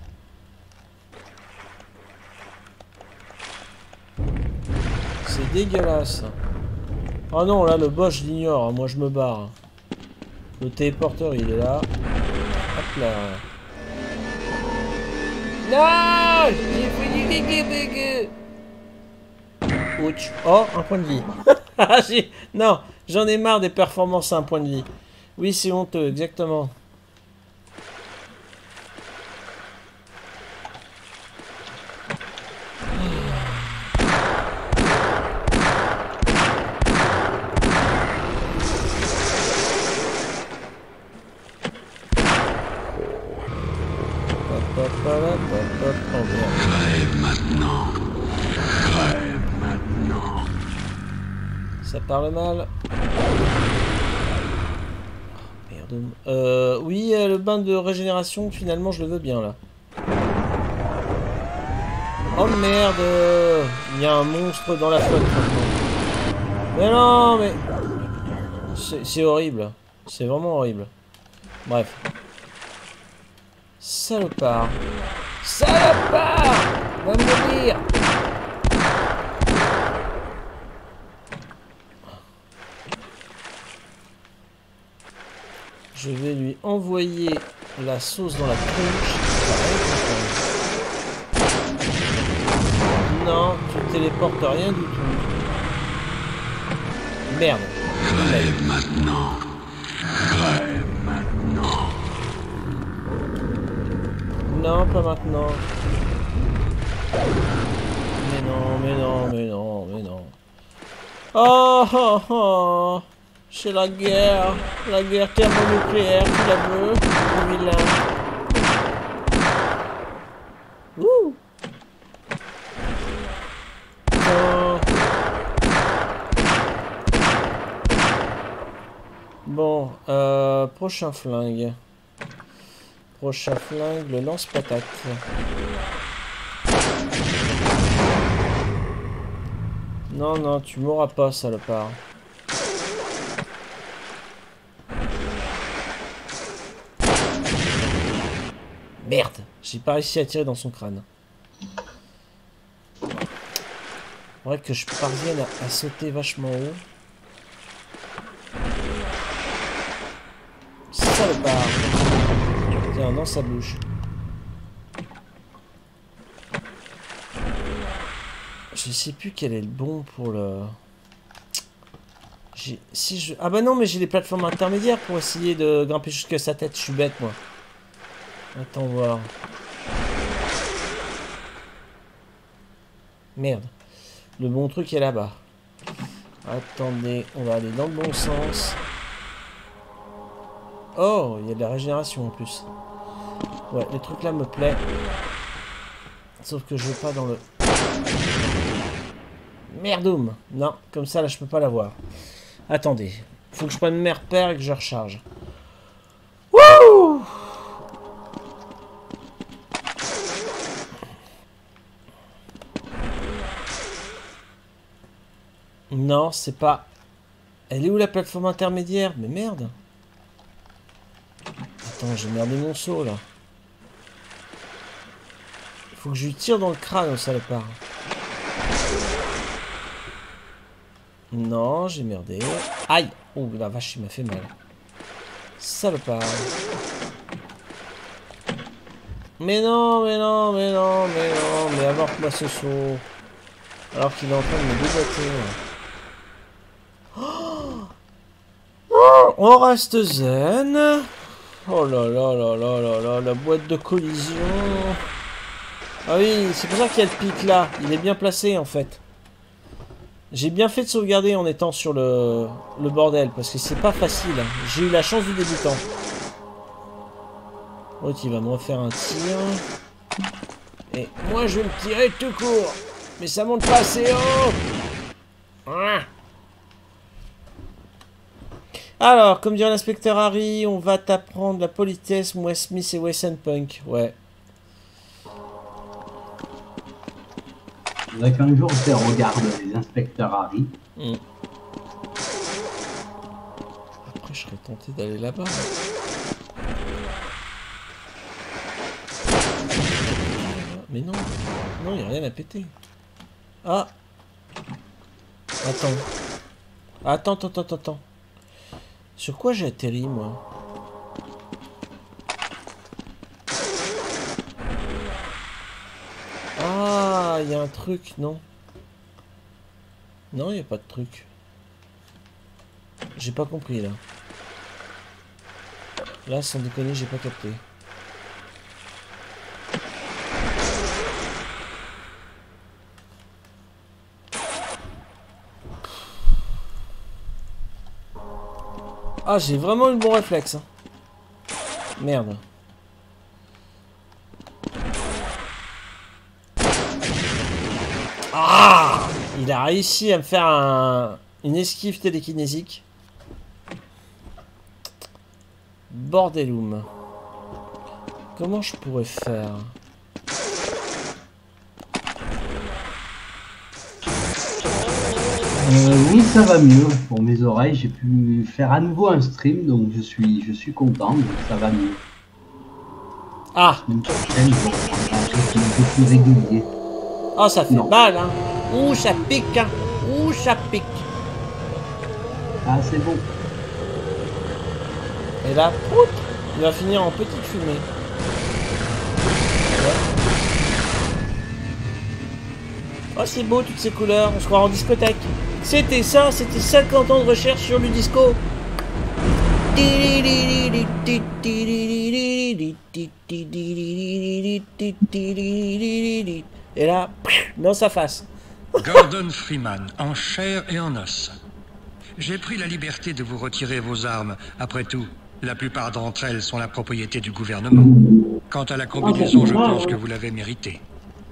C'est dégueulasse. Oh non, là, le boss, je l'ignore. Moi, je me barre. Le téléporteur, il est là. Hop là. Non! J'ai fait du big. Ouch. Oh, un point de vie. Non, j'en ai marre des performances à un point de vie. Oui, c'est honteux, exactement.
Crève maintenant. Crève maintenant.
Ça parle mal. Oh, merde. Oui, le bain de régénération, finalement, je le veux bien, là. Oh, merde. Il y a un monstre dans la flotte, maintenant. Mais non, mais... C'est horrible. C'est vraiment horrible. Bref. Salopard. Salopard! Va mourir! Je vais lui envoyer la sauce dans la tronche. Non, tu téléportes rien du tout. Merde.
Crève maintenant. Crève maintenant.
Non, pas maintenant. Mais non, mais non, mais non, mais non. Oh, oh, oh. C'est la guerre thermonucléaire, tu la veux, mon vilain. Ouh. Oh. Bon, prochain flingue. Prochain flingue, le lance-patate. Non, non, tu mourras pas, salopard. Merde, j'ai pas réussi à tirer dans son crâne. Faudrait que je parvienne à sauter vachement haut. Salopard. Tiens, dans sa bouche. Je sais plus quel est le bon pour le... Si je... Ah bah non, mais j'ai les plateformes intermédiaires pour essayer de grimper jusqu'à sa tête. Je suis bête, moi. Attends voir. Merde. Le bon truc est là-bas. Attendez, on va aller dans le bon sens. Oh, il y a de la régénération en plus. Ouais, le truc là me plaît. Sauf que je vais pas dans le... Merdoum. Non, comme ça là je peux pas l'avoir. Attendez. Faut que je prenne mes repères et que je recharge. Wouh! Non, c'est pas... Elle est où la plateforme intermédiaire? Mais merde. Attends, j'ai merdé mon saut là. Faut que je lui tire dans le crâne au salopard. Non, j'ai merdé. Aïe! Oh la vache, il m'a fait mal. Salopard. Mais non, mais non, mais non, mais non, mais avorte-moi ce saut. Alors qu'il est en train de me déboîter. Oh, on reste zen. Oh là là là là là là, la boîte de collision. Ah oui, c'est pour ça qu'il y a le pic là. Il est bien placé en fait. J'ai bien fait de sauvegarder en étant sur le bordel, parce que c'est pas facile. J'ai eu la chance du débutant. L'autre il va me refaire un tir. Et moi je vais me tirer tout court. Mais ça monte pas assez haut. Ah. Alors, comme dirait l'inspecteur Harry, on va t'apprendre la politesse, Wes Smith et Wesson Punk. Ouais.
Faudrait qu'un jour tu regardes les inspecteurs Harry.
Après, je serais tenté d'aller là-bas. Mais non. Non, il n'y a rien à péter. Ah. Attends. Sur quoi j'ai atterri, moi? Ah, il y a un truc, non? Non, il n'y a pas de truc. J'ai pas compris, là. Là, sans déconner, j'ai pas capté. Ah, j'ai vraiment eu le bon réflexe. Hein. Merde. Ah! Il a réussi à me faire une esquive télékinésique. Bordeloum. Comment je pourrais faire?
Oui, ça va mieux. Pour mes oreilles, j'ai pu faire à nouveau un stream, donc je suis content, donc ça va mieux.
Ah!
La semaine prochaine, je vais reprendre un rythme un peu plus régulier.
Oh, ça fait mal, hein! Ouh, ça pique, hein! Ouh, ça pique!
Ah, c'est bon.
Et là, prout, il va finir en petite fumée. Oh, c'est beau toutes ces couleurs, on se croit en discothèque. C'était ça, c'était 50 ans de recherche sur le disco. Et là, dans sa face.
Gordon Freeman, en chair et en os. J'ai pris la liberté de vous retirer vos armes. Après tout, la plupart d'entre elles sont la propriété du gouvernement. Quant à la combinaison, je pense que vous l'avez méritée.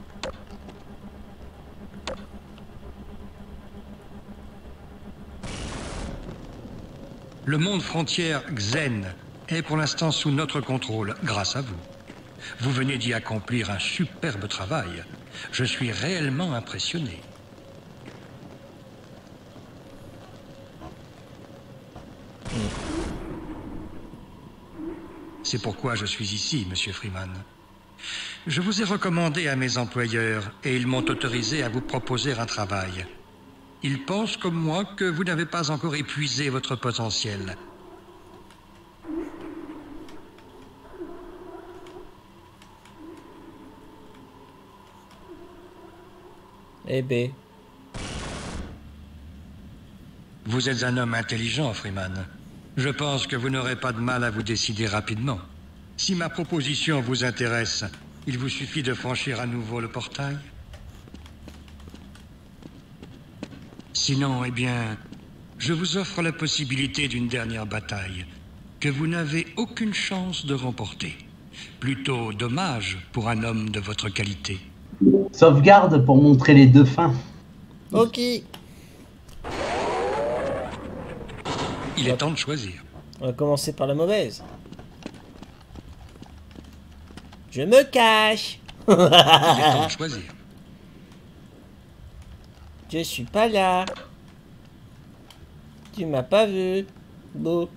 Le monde frontière Xen est pour l'instant sous notre contrôle, grâce à vous. Vous venez d'y accomplir un superbe travail. Je suis réellement impressionné. C'est pourquoi je suis ici, Monsieur Freeman. Je vous ai recommandé à mes employeurs et ils m'ont autorisé à vous proposer un travail. Ils pensent comme moi que vous n'avez pas encore épuisé votre potentiel.
Eh ben.
Vous êtes un homme intelligent, Freeman. Je pense que vous n'aurez pas de mal à vous décider rapidement. Si ma proposition vous intéresse, il vous suffit de franchir à nouveau le portail. Sinon, eh bien, je vous offre la possibilité d'une dernière bataille que vous n'avez aucune chance de remporter. Plutôt dommage pour un homme de votre qualité.
Sauvegarde pour montrer les deux fins.
Ok.
Il est temps de choisir.
On va commencer par la mauvaise. Je me cache.
Il est temps de choisir.
Je suis pas là. Tu m'as pas vu. Bon.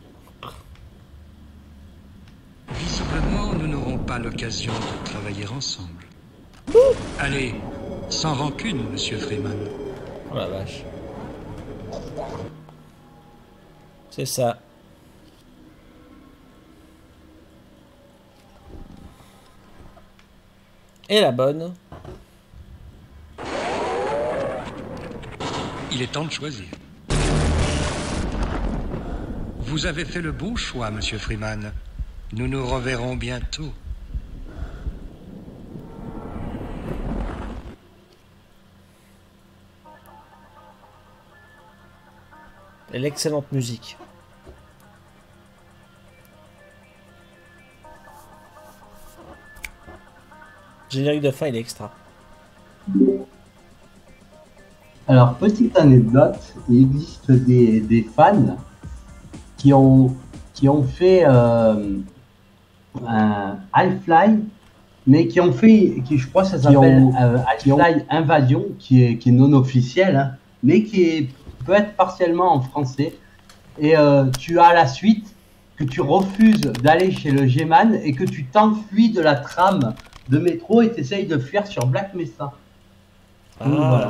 Visiblement, nous n'aurons pas l'occasion de travailler ensemble. Allez, sans rancune, monsieur Freeman.
Oh la vache. C'est ça. Et la bonne.
Il est temps de choisir. Vous avez fait le bon choix, monsieur Freeman. Nous nous reverrons bientôt.
Et l'excellente musique. Générique de fin, il est extra.
Alors, petite anecdote, il existe des fans qui ont fait un Half-Life, mais qui ont fait, je crois que ça s'appelle Half-Life Invasion, qui est non officiel, hein, mais peut être partiellement en français. Et tu as la suite, que tu refuses d'aller chez le G-Man et que tu t'enfuis de la trame de métro et tu essayes de fuir sur Black Mesa.
Ah.
Donc, voilà.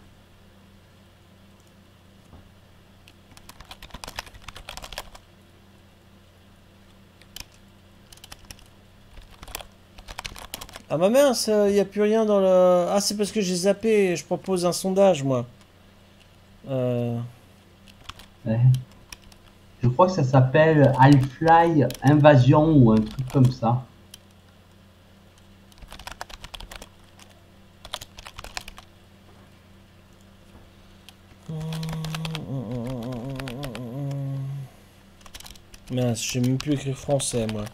Ah bah mince, il n'y a plus rien dans le... Ah, c'est parce que j'ai zappé, je propose un sondage, moi.
Ouais. Je crois que ça s'appelle Half-Life Invasion ou un truc comme ça.
Mince, je sais même plus écrire français, moi.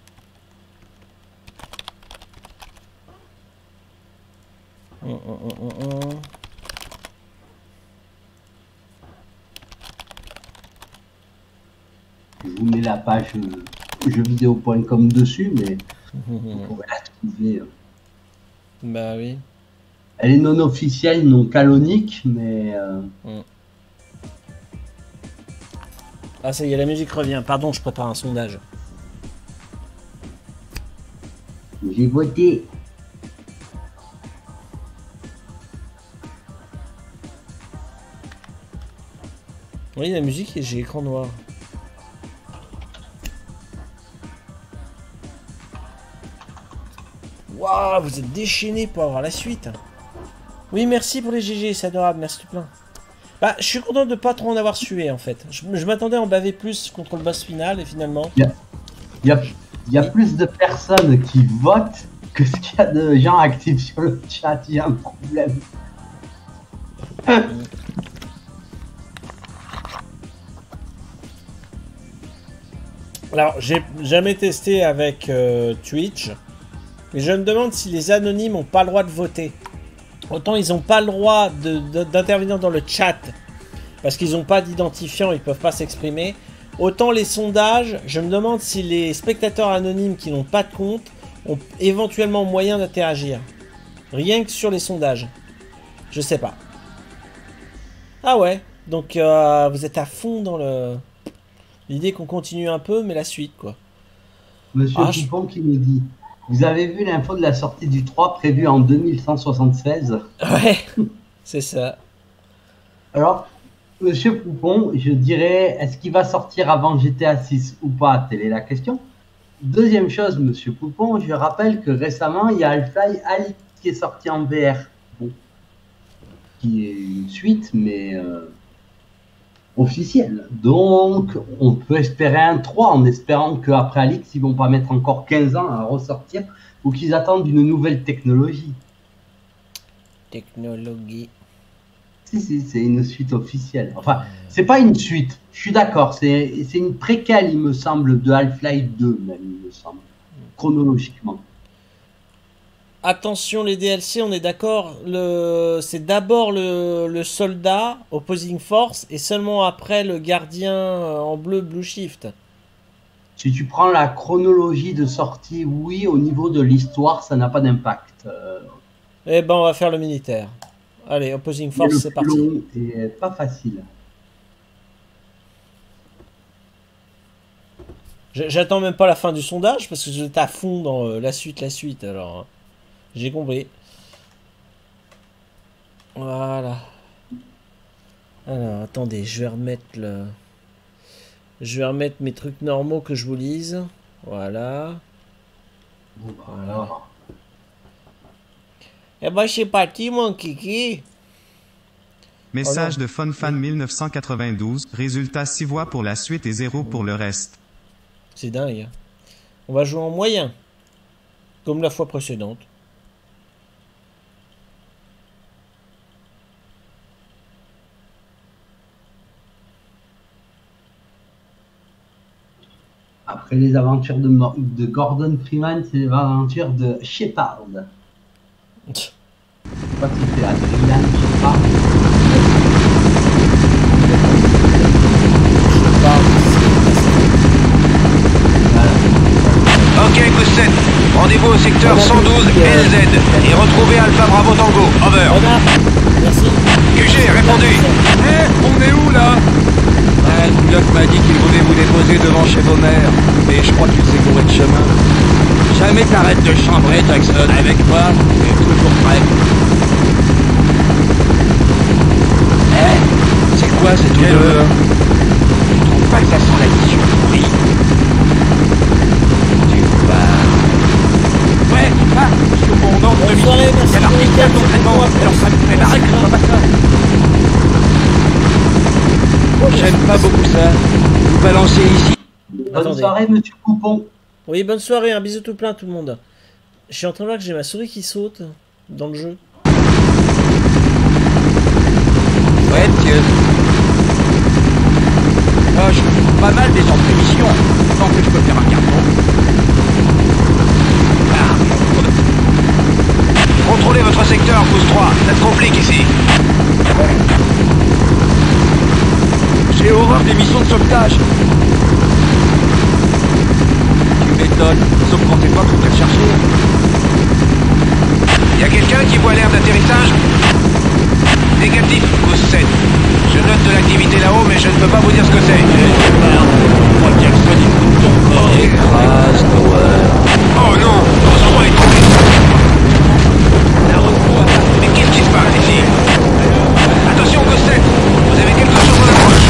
Je vous mets la page jeuxvideo.com dessus, mais vous pourrez la trouver.
Bah oui.
Elle est non officielle, non canonique, mais...
Ah ça y est, la musique revient. Pardon, je prépare un sondage.
J'ai voté.
Oui, la musique, et j'ai écran noir. Waouh, vous êtes déchaînés pour avoir la suite. Oui, merci pour les GG, c'est adorable, merci tout plein. Bah, je suis content de pas trop en avoir sué, en fait. Je m'attendais à en baver plus contre le boss final, et finalement...
Il y a plus de personnes qui votent que ce qu'il y a de gens actifs sur le chat, il y a un problème.
Alors, j'ai jamais testé avec Twitch, mais je me demande si les anonymes n'ont pas le droit de voter. Autant ils n'ont pas le droit d'intervenir dans le chat, parce qu'ils n'ont pas d'identifiant, ils peuvent pas s'exprimer. Autant les sondages, je me demande si les spectateurs anonymes qui n'ont pas de compte ont éventuellement moyen d'interagir. Rien que sur les sondages. Je sais pas. Ah ouais, donc vous êtes à fond dans le... L'idée qu'on continue un peu, mais la suite, quoi.
Monsieur Poupon qui nous dit: vous avez vu l'info de la sortie du 3 prévue en 2176?
Ouais, c'est ça.
Alors, Monsieur Poupon, je dirais, est-ce qu'il va sortir avant GTA 6 ou pas? Telle est la question. Deuxième chose, Monsieur Poupon, je rappelle que récemment, il y a Half-Life Alyx qui est sorti en VR. Bon, qui est une suite, mais officiel. Donc, on peut espérer un 3 en espérant qu'après Alix, ils vont pas mettre encore 15 ans à ressortir ou qu'ils attendent une nouvelle technologie.
Technologie.
Si, c'est une suite officielle. Enfin, c'est pas une suite, je suis d'accord, c'est une préquelle, il me semble, de Half-Life 2, même, il me semble, chronologiquement.
Attention les DLC, on est d'accord, c'est d'abord le soldat, Opposing Force, et seulement après le gardien en bleu, Blue Shift.
Si tu prends la chronologie de sortie, oui, au niveau de l'histoire, ça n'a pas d'impact.
Eh ben, on va faire le militaire. Allez, Opposing Force, c'est parti.
Le plomb est pas facile.
J'attends même pas la fin du sondage, parce que j'étais à fond dans la suite, alors... J'ai compris. Voilà. Alors, attendez, je vais remettre le... Je vais remettre mes trucs normaux que je vous lise. Voilà.
Voilà.
Eh ben, c'est parti, mon kiki.
Message
Oh
de FunFan 1992. Résultat 6 voix pour la suite et 0 pour le reste.
C'est dingue. On va jouer en moyen. Comme la fois précédente.
Après les aventures de Gordon Freeman, c'est les aventures de Shepard. Je sais pas si c'est Adrian Shepard.
Ok, Goose 7. Rendez-vous au secteur 112 LZ et retrouvez Alpha Bravo Tango. Over.
Merci.
QG, répondu.
On est où là? Le pilote m'a dit qu'il voulait vous déposer devant chez vos mères. Et je crois qu'il s'est gouré de chemin. Jamais t'arrêtes de chambrer, Jackson. Avec moi, t'es toujours prêt. C'est quoi cette odeur? Tu trouves pas que ça sent l'addition pourrie? Tu pars. Ouais, tu pars. Sur mon ordre de mission. Il y a l'article d'entraînement. Alors ça me fait marrer que ce soit pas ça. J'aime pas beaucoup ça. Vous balancez ici.
Bonne soirée, monsieur Coupon.
Oui, bonne soirée, un bisou tout plein à tout le monde. Je suis en train de voir que j'ai ma souris qui saute dans le jeu.
Ouais, monsieur. Moi, je fais pas mal des ordres de mission. Tant que je peux faire un carton.
Contrôlez votre secteur, Goose 3. Ça se complique ici.
J'ai horreur des missions de sauvetage. Tu m'étonnes, sauf quand t'es toi qu'on vient te chercher.
Y a quelqu'un qui voit l'air d'atterrissage? Négatif, Goose 7. Je note de l'activité là-haut, mais je ne peux pas vous dire ce que c'est.
Écrase-toi.
Oh non, notre endroit est tombé. Mais qu'est-ce qui se passe ici? Attention, Goose 7. Vous avez quelque chose en approche.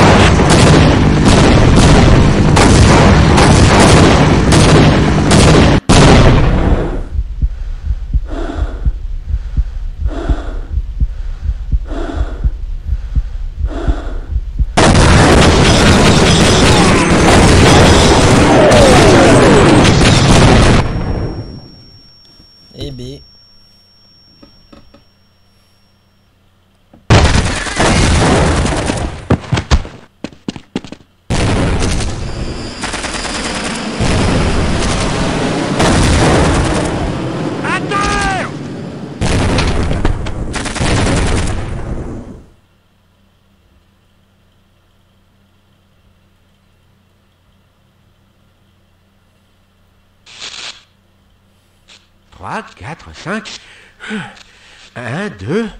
Eh B.
Trois, 4, 5. 1, 2.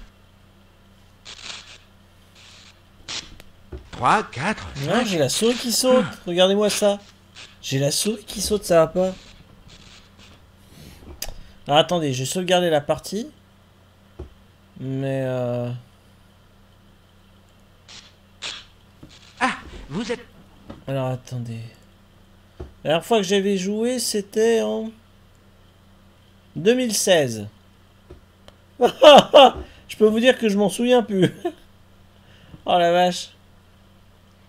3, 4,
Non,
5.
j'ai la souris qui saute. Regardez-moi ça. J'ai la souris qui saute, ça va pas. Alors attendez, je vais sauvegarder la partie. Mais
Ah, vous êtes...
alors attendez. La dernière fois que j'avais joué, c'était en 2016. Je peux vous dire que je m'en souviens plus. Oh la vache.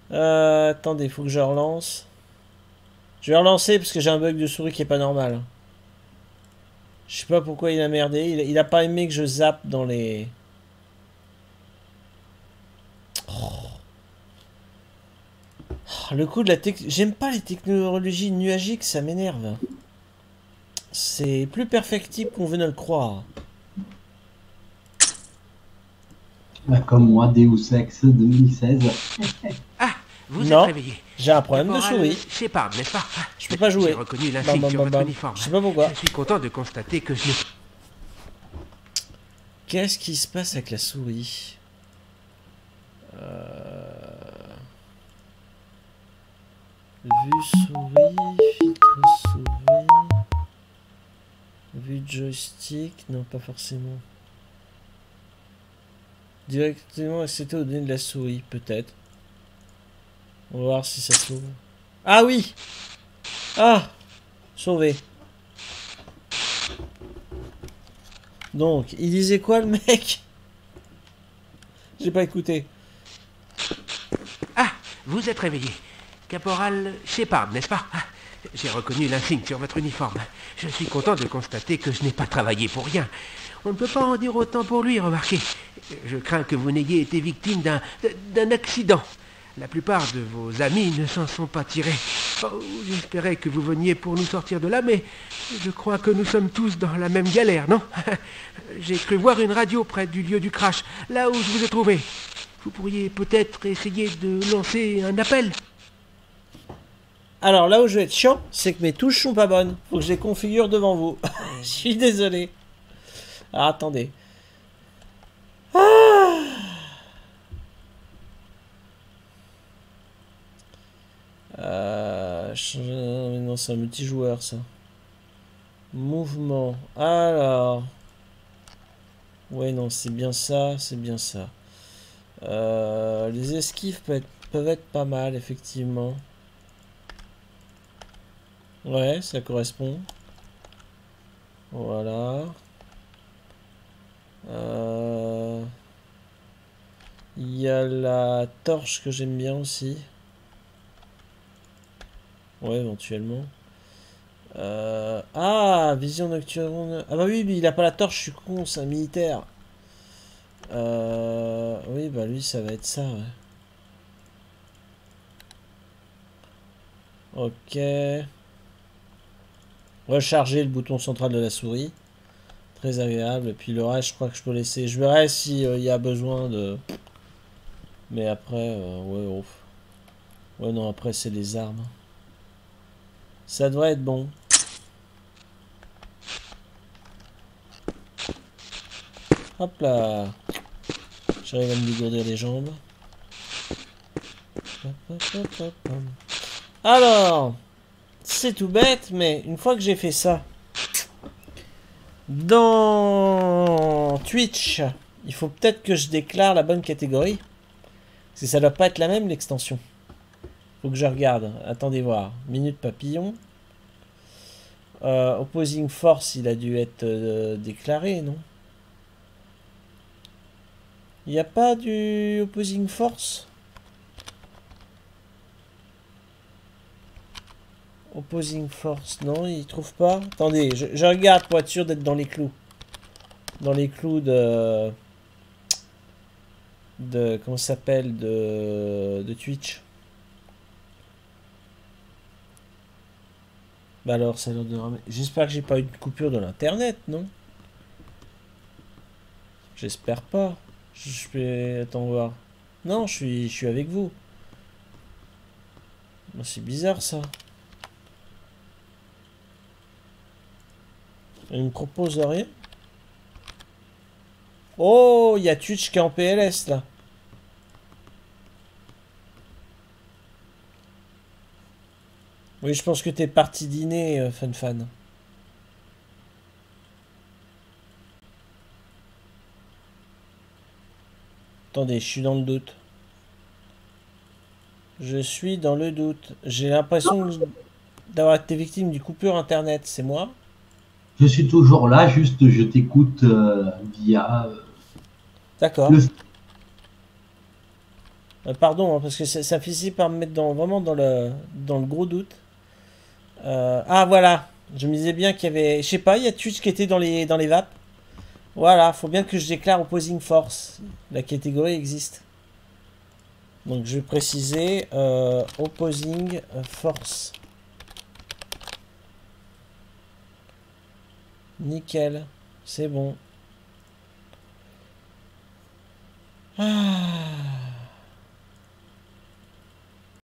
Attendez, faut que je relance. Je vais relancer parce que j'ai un bug de souris qui est pas normal. Je sais pas pourquoi il a merdé. Il a pas aimé que je zappe dans les... Le coup de la j'aime pas les technologies nuagiques, ça m'énerve. C'est plus perfectible qu'on veut ne le croire.
Bah, comme moi, Deus Ex 2016.
Ah, vous êtes
Non,
réveillé.
j'ai un problème de
Caporal
souris.
Shepard, n'est-ce pas?
Je peux pas jouer.
J'ai reconnu l'insigne
Bam,
sur
bam,
votre
bam.
uniforme.
Je sais pas pourquoi.
Je suis content de constater que je n'ai...
Qu'est-ce qui se passe avec la souris? Vue souris, filtre souris, vue de joystick, non pas forcément. Directement accéder aux données de la souris, peut-être. On va voir si ça s'ouvre. Ah oui! Ah! Sauvé. Donc, il disait quoi le mec? J'ai pas écouté.
Ah, vous êtes réveillé. Caporal Shepard, n'est-ce pas? Ah, j'ai reconnu l'insigne sur votre uniforme. Je suis content de constater que je n'ai pas travaillé pour rien. On ne peut pas en dire autant pour lui, remarquez. Je crains que vous n'ayez été victime d'un accident. La plupart de vos amis ne s'en sont pas tirés. Oh, j'espérais que vous veniez pour nous sortir de là, mais je crois que nous sommes tous dans la même galère, non? J'ai cru voir une radio près du lieu du crash, là où je vous ai trouvé. Vous pourriez peut-être essayer de lancer un appel.
Alors là où je vais être chiant, c'est que mes touches sont pas bonnes. Faut que je les configure devant vous. Je suis désolé. Alors attendez. Non, c'est un multijoueur ça. Mouvement. Alors. Ouais, non, c'est bien ça, c'est bien ça. Les esquives peuvent être pas mal, effectivement. Ouais, ça correspond. Voilà. Il y a la torche que j'aime bien aussi. Ouais, éventuellement. Ah, vision nocturne. Ah bah oui, lui, il a pas la torche, je suis con, c'est un militaire. Oui, bah lui, ça va être ça, ouais. Ok. Recharger le bouton central de la souris. Très agréable. Et puis le reste, je crois que je peux laisser. Je verrai si y a besoin de... Mais après, ouais, ouf. Ouais, non, après, c'est les armes. Ça devrait être bon. Hop là. J'arrive à me dégourdir les jambes. Alors, c'est tout bête, mais une fois que j'ai fait ça, dans Twitch, il faut peut-être que je déclare la bonne catégorie. Parce que ça doit pas être la même, l'extension. Faut que je regarde. Attendez voir. Minute papillon. Opposing Force, il a dû être déclaré, non? Il n'y a pas du Opposing Force? Opposing Force, non, il trouve pas. Attendez, je regarde pour être sûr d'être dans les clous. Dans les clous de comment ça s'appelle, de Twitch. Bah alors, ça a l'air de... J'espère que j'ai pas eu de coupure de l'internet, non? J'espère pas. Je vais... Attends voir. Non, je suis avec vous. C'est bizarre, ça. Il me propose rien. Oh, il y a Twitch qui est en PLS, là. Oui, je pense que t'es parti dîner, Fan. Attendez, je suis dans le doute. Je suis dans le doute. J'ai l'impression d'avoir été victime du coupure internet. C'est moi?
Je suis toujours là, juste je t'écoute via...
D'accord. Pardon, hein, parce que ça finit par me mettre vraiment dans le gros doute. Ah, voilà. Je me disais bien qu'il y avait... Je sais pas, il y a Twitch qui était dans les vapes. Voilà, faut bien que je déclare Opposing Force. La catégorie existe. Donc je vais préciser Opposing Force. Nickel. C'est bon. Ah.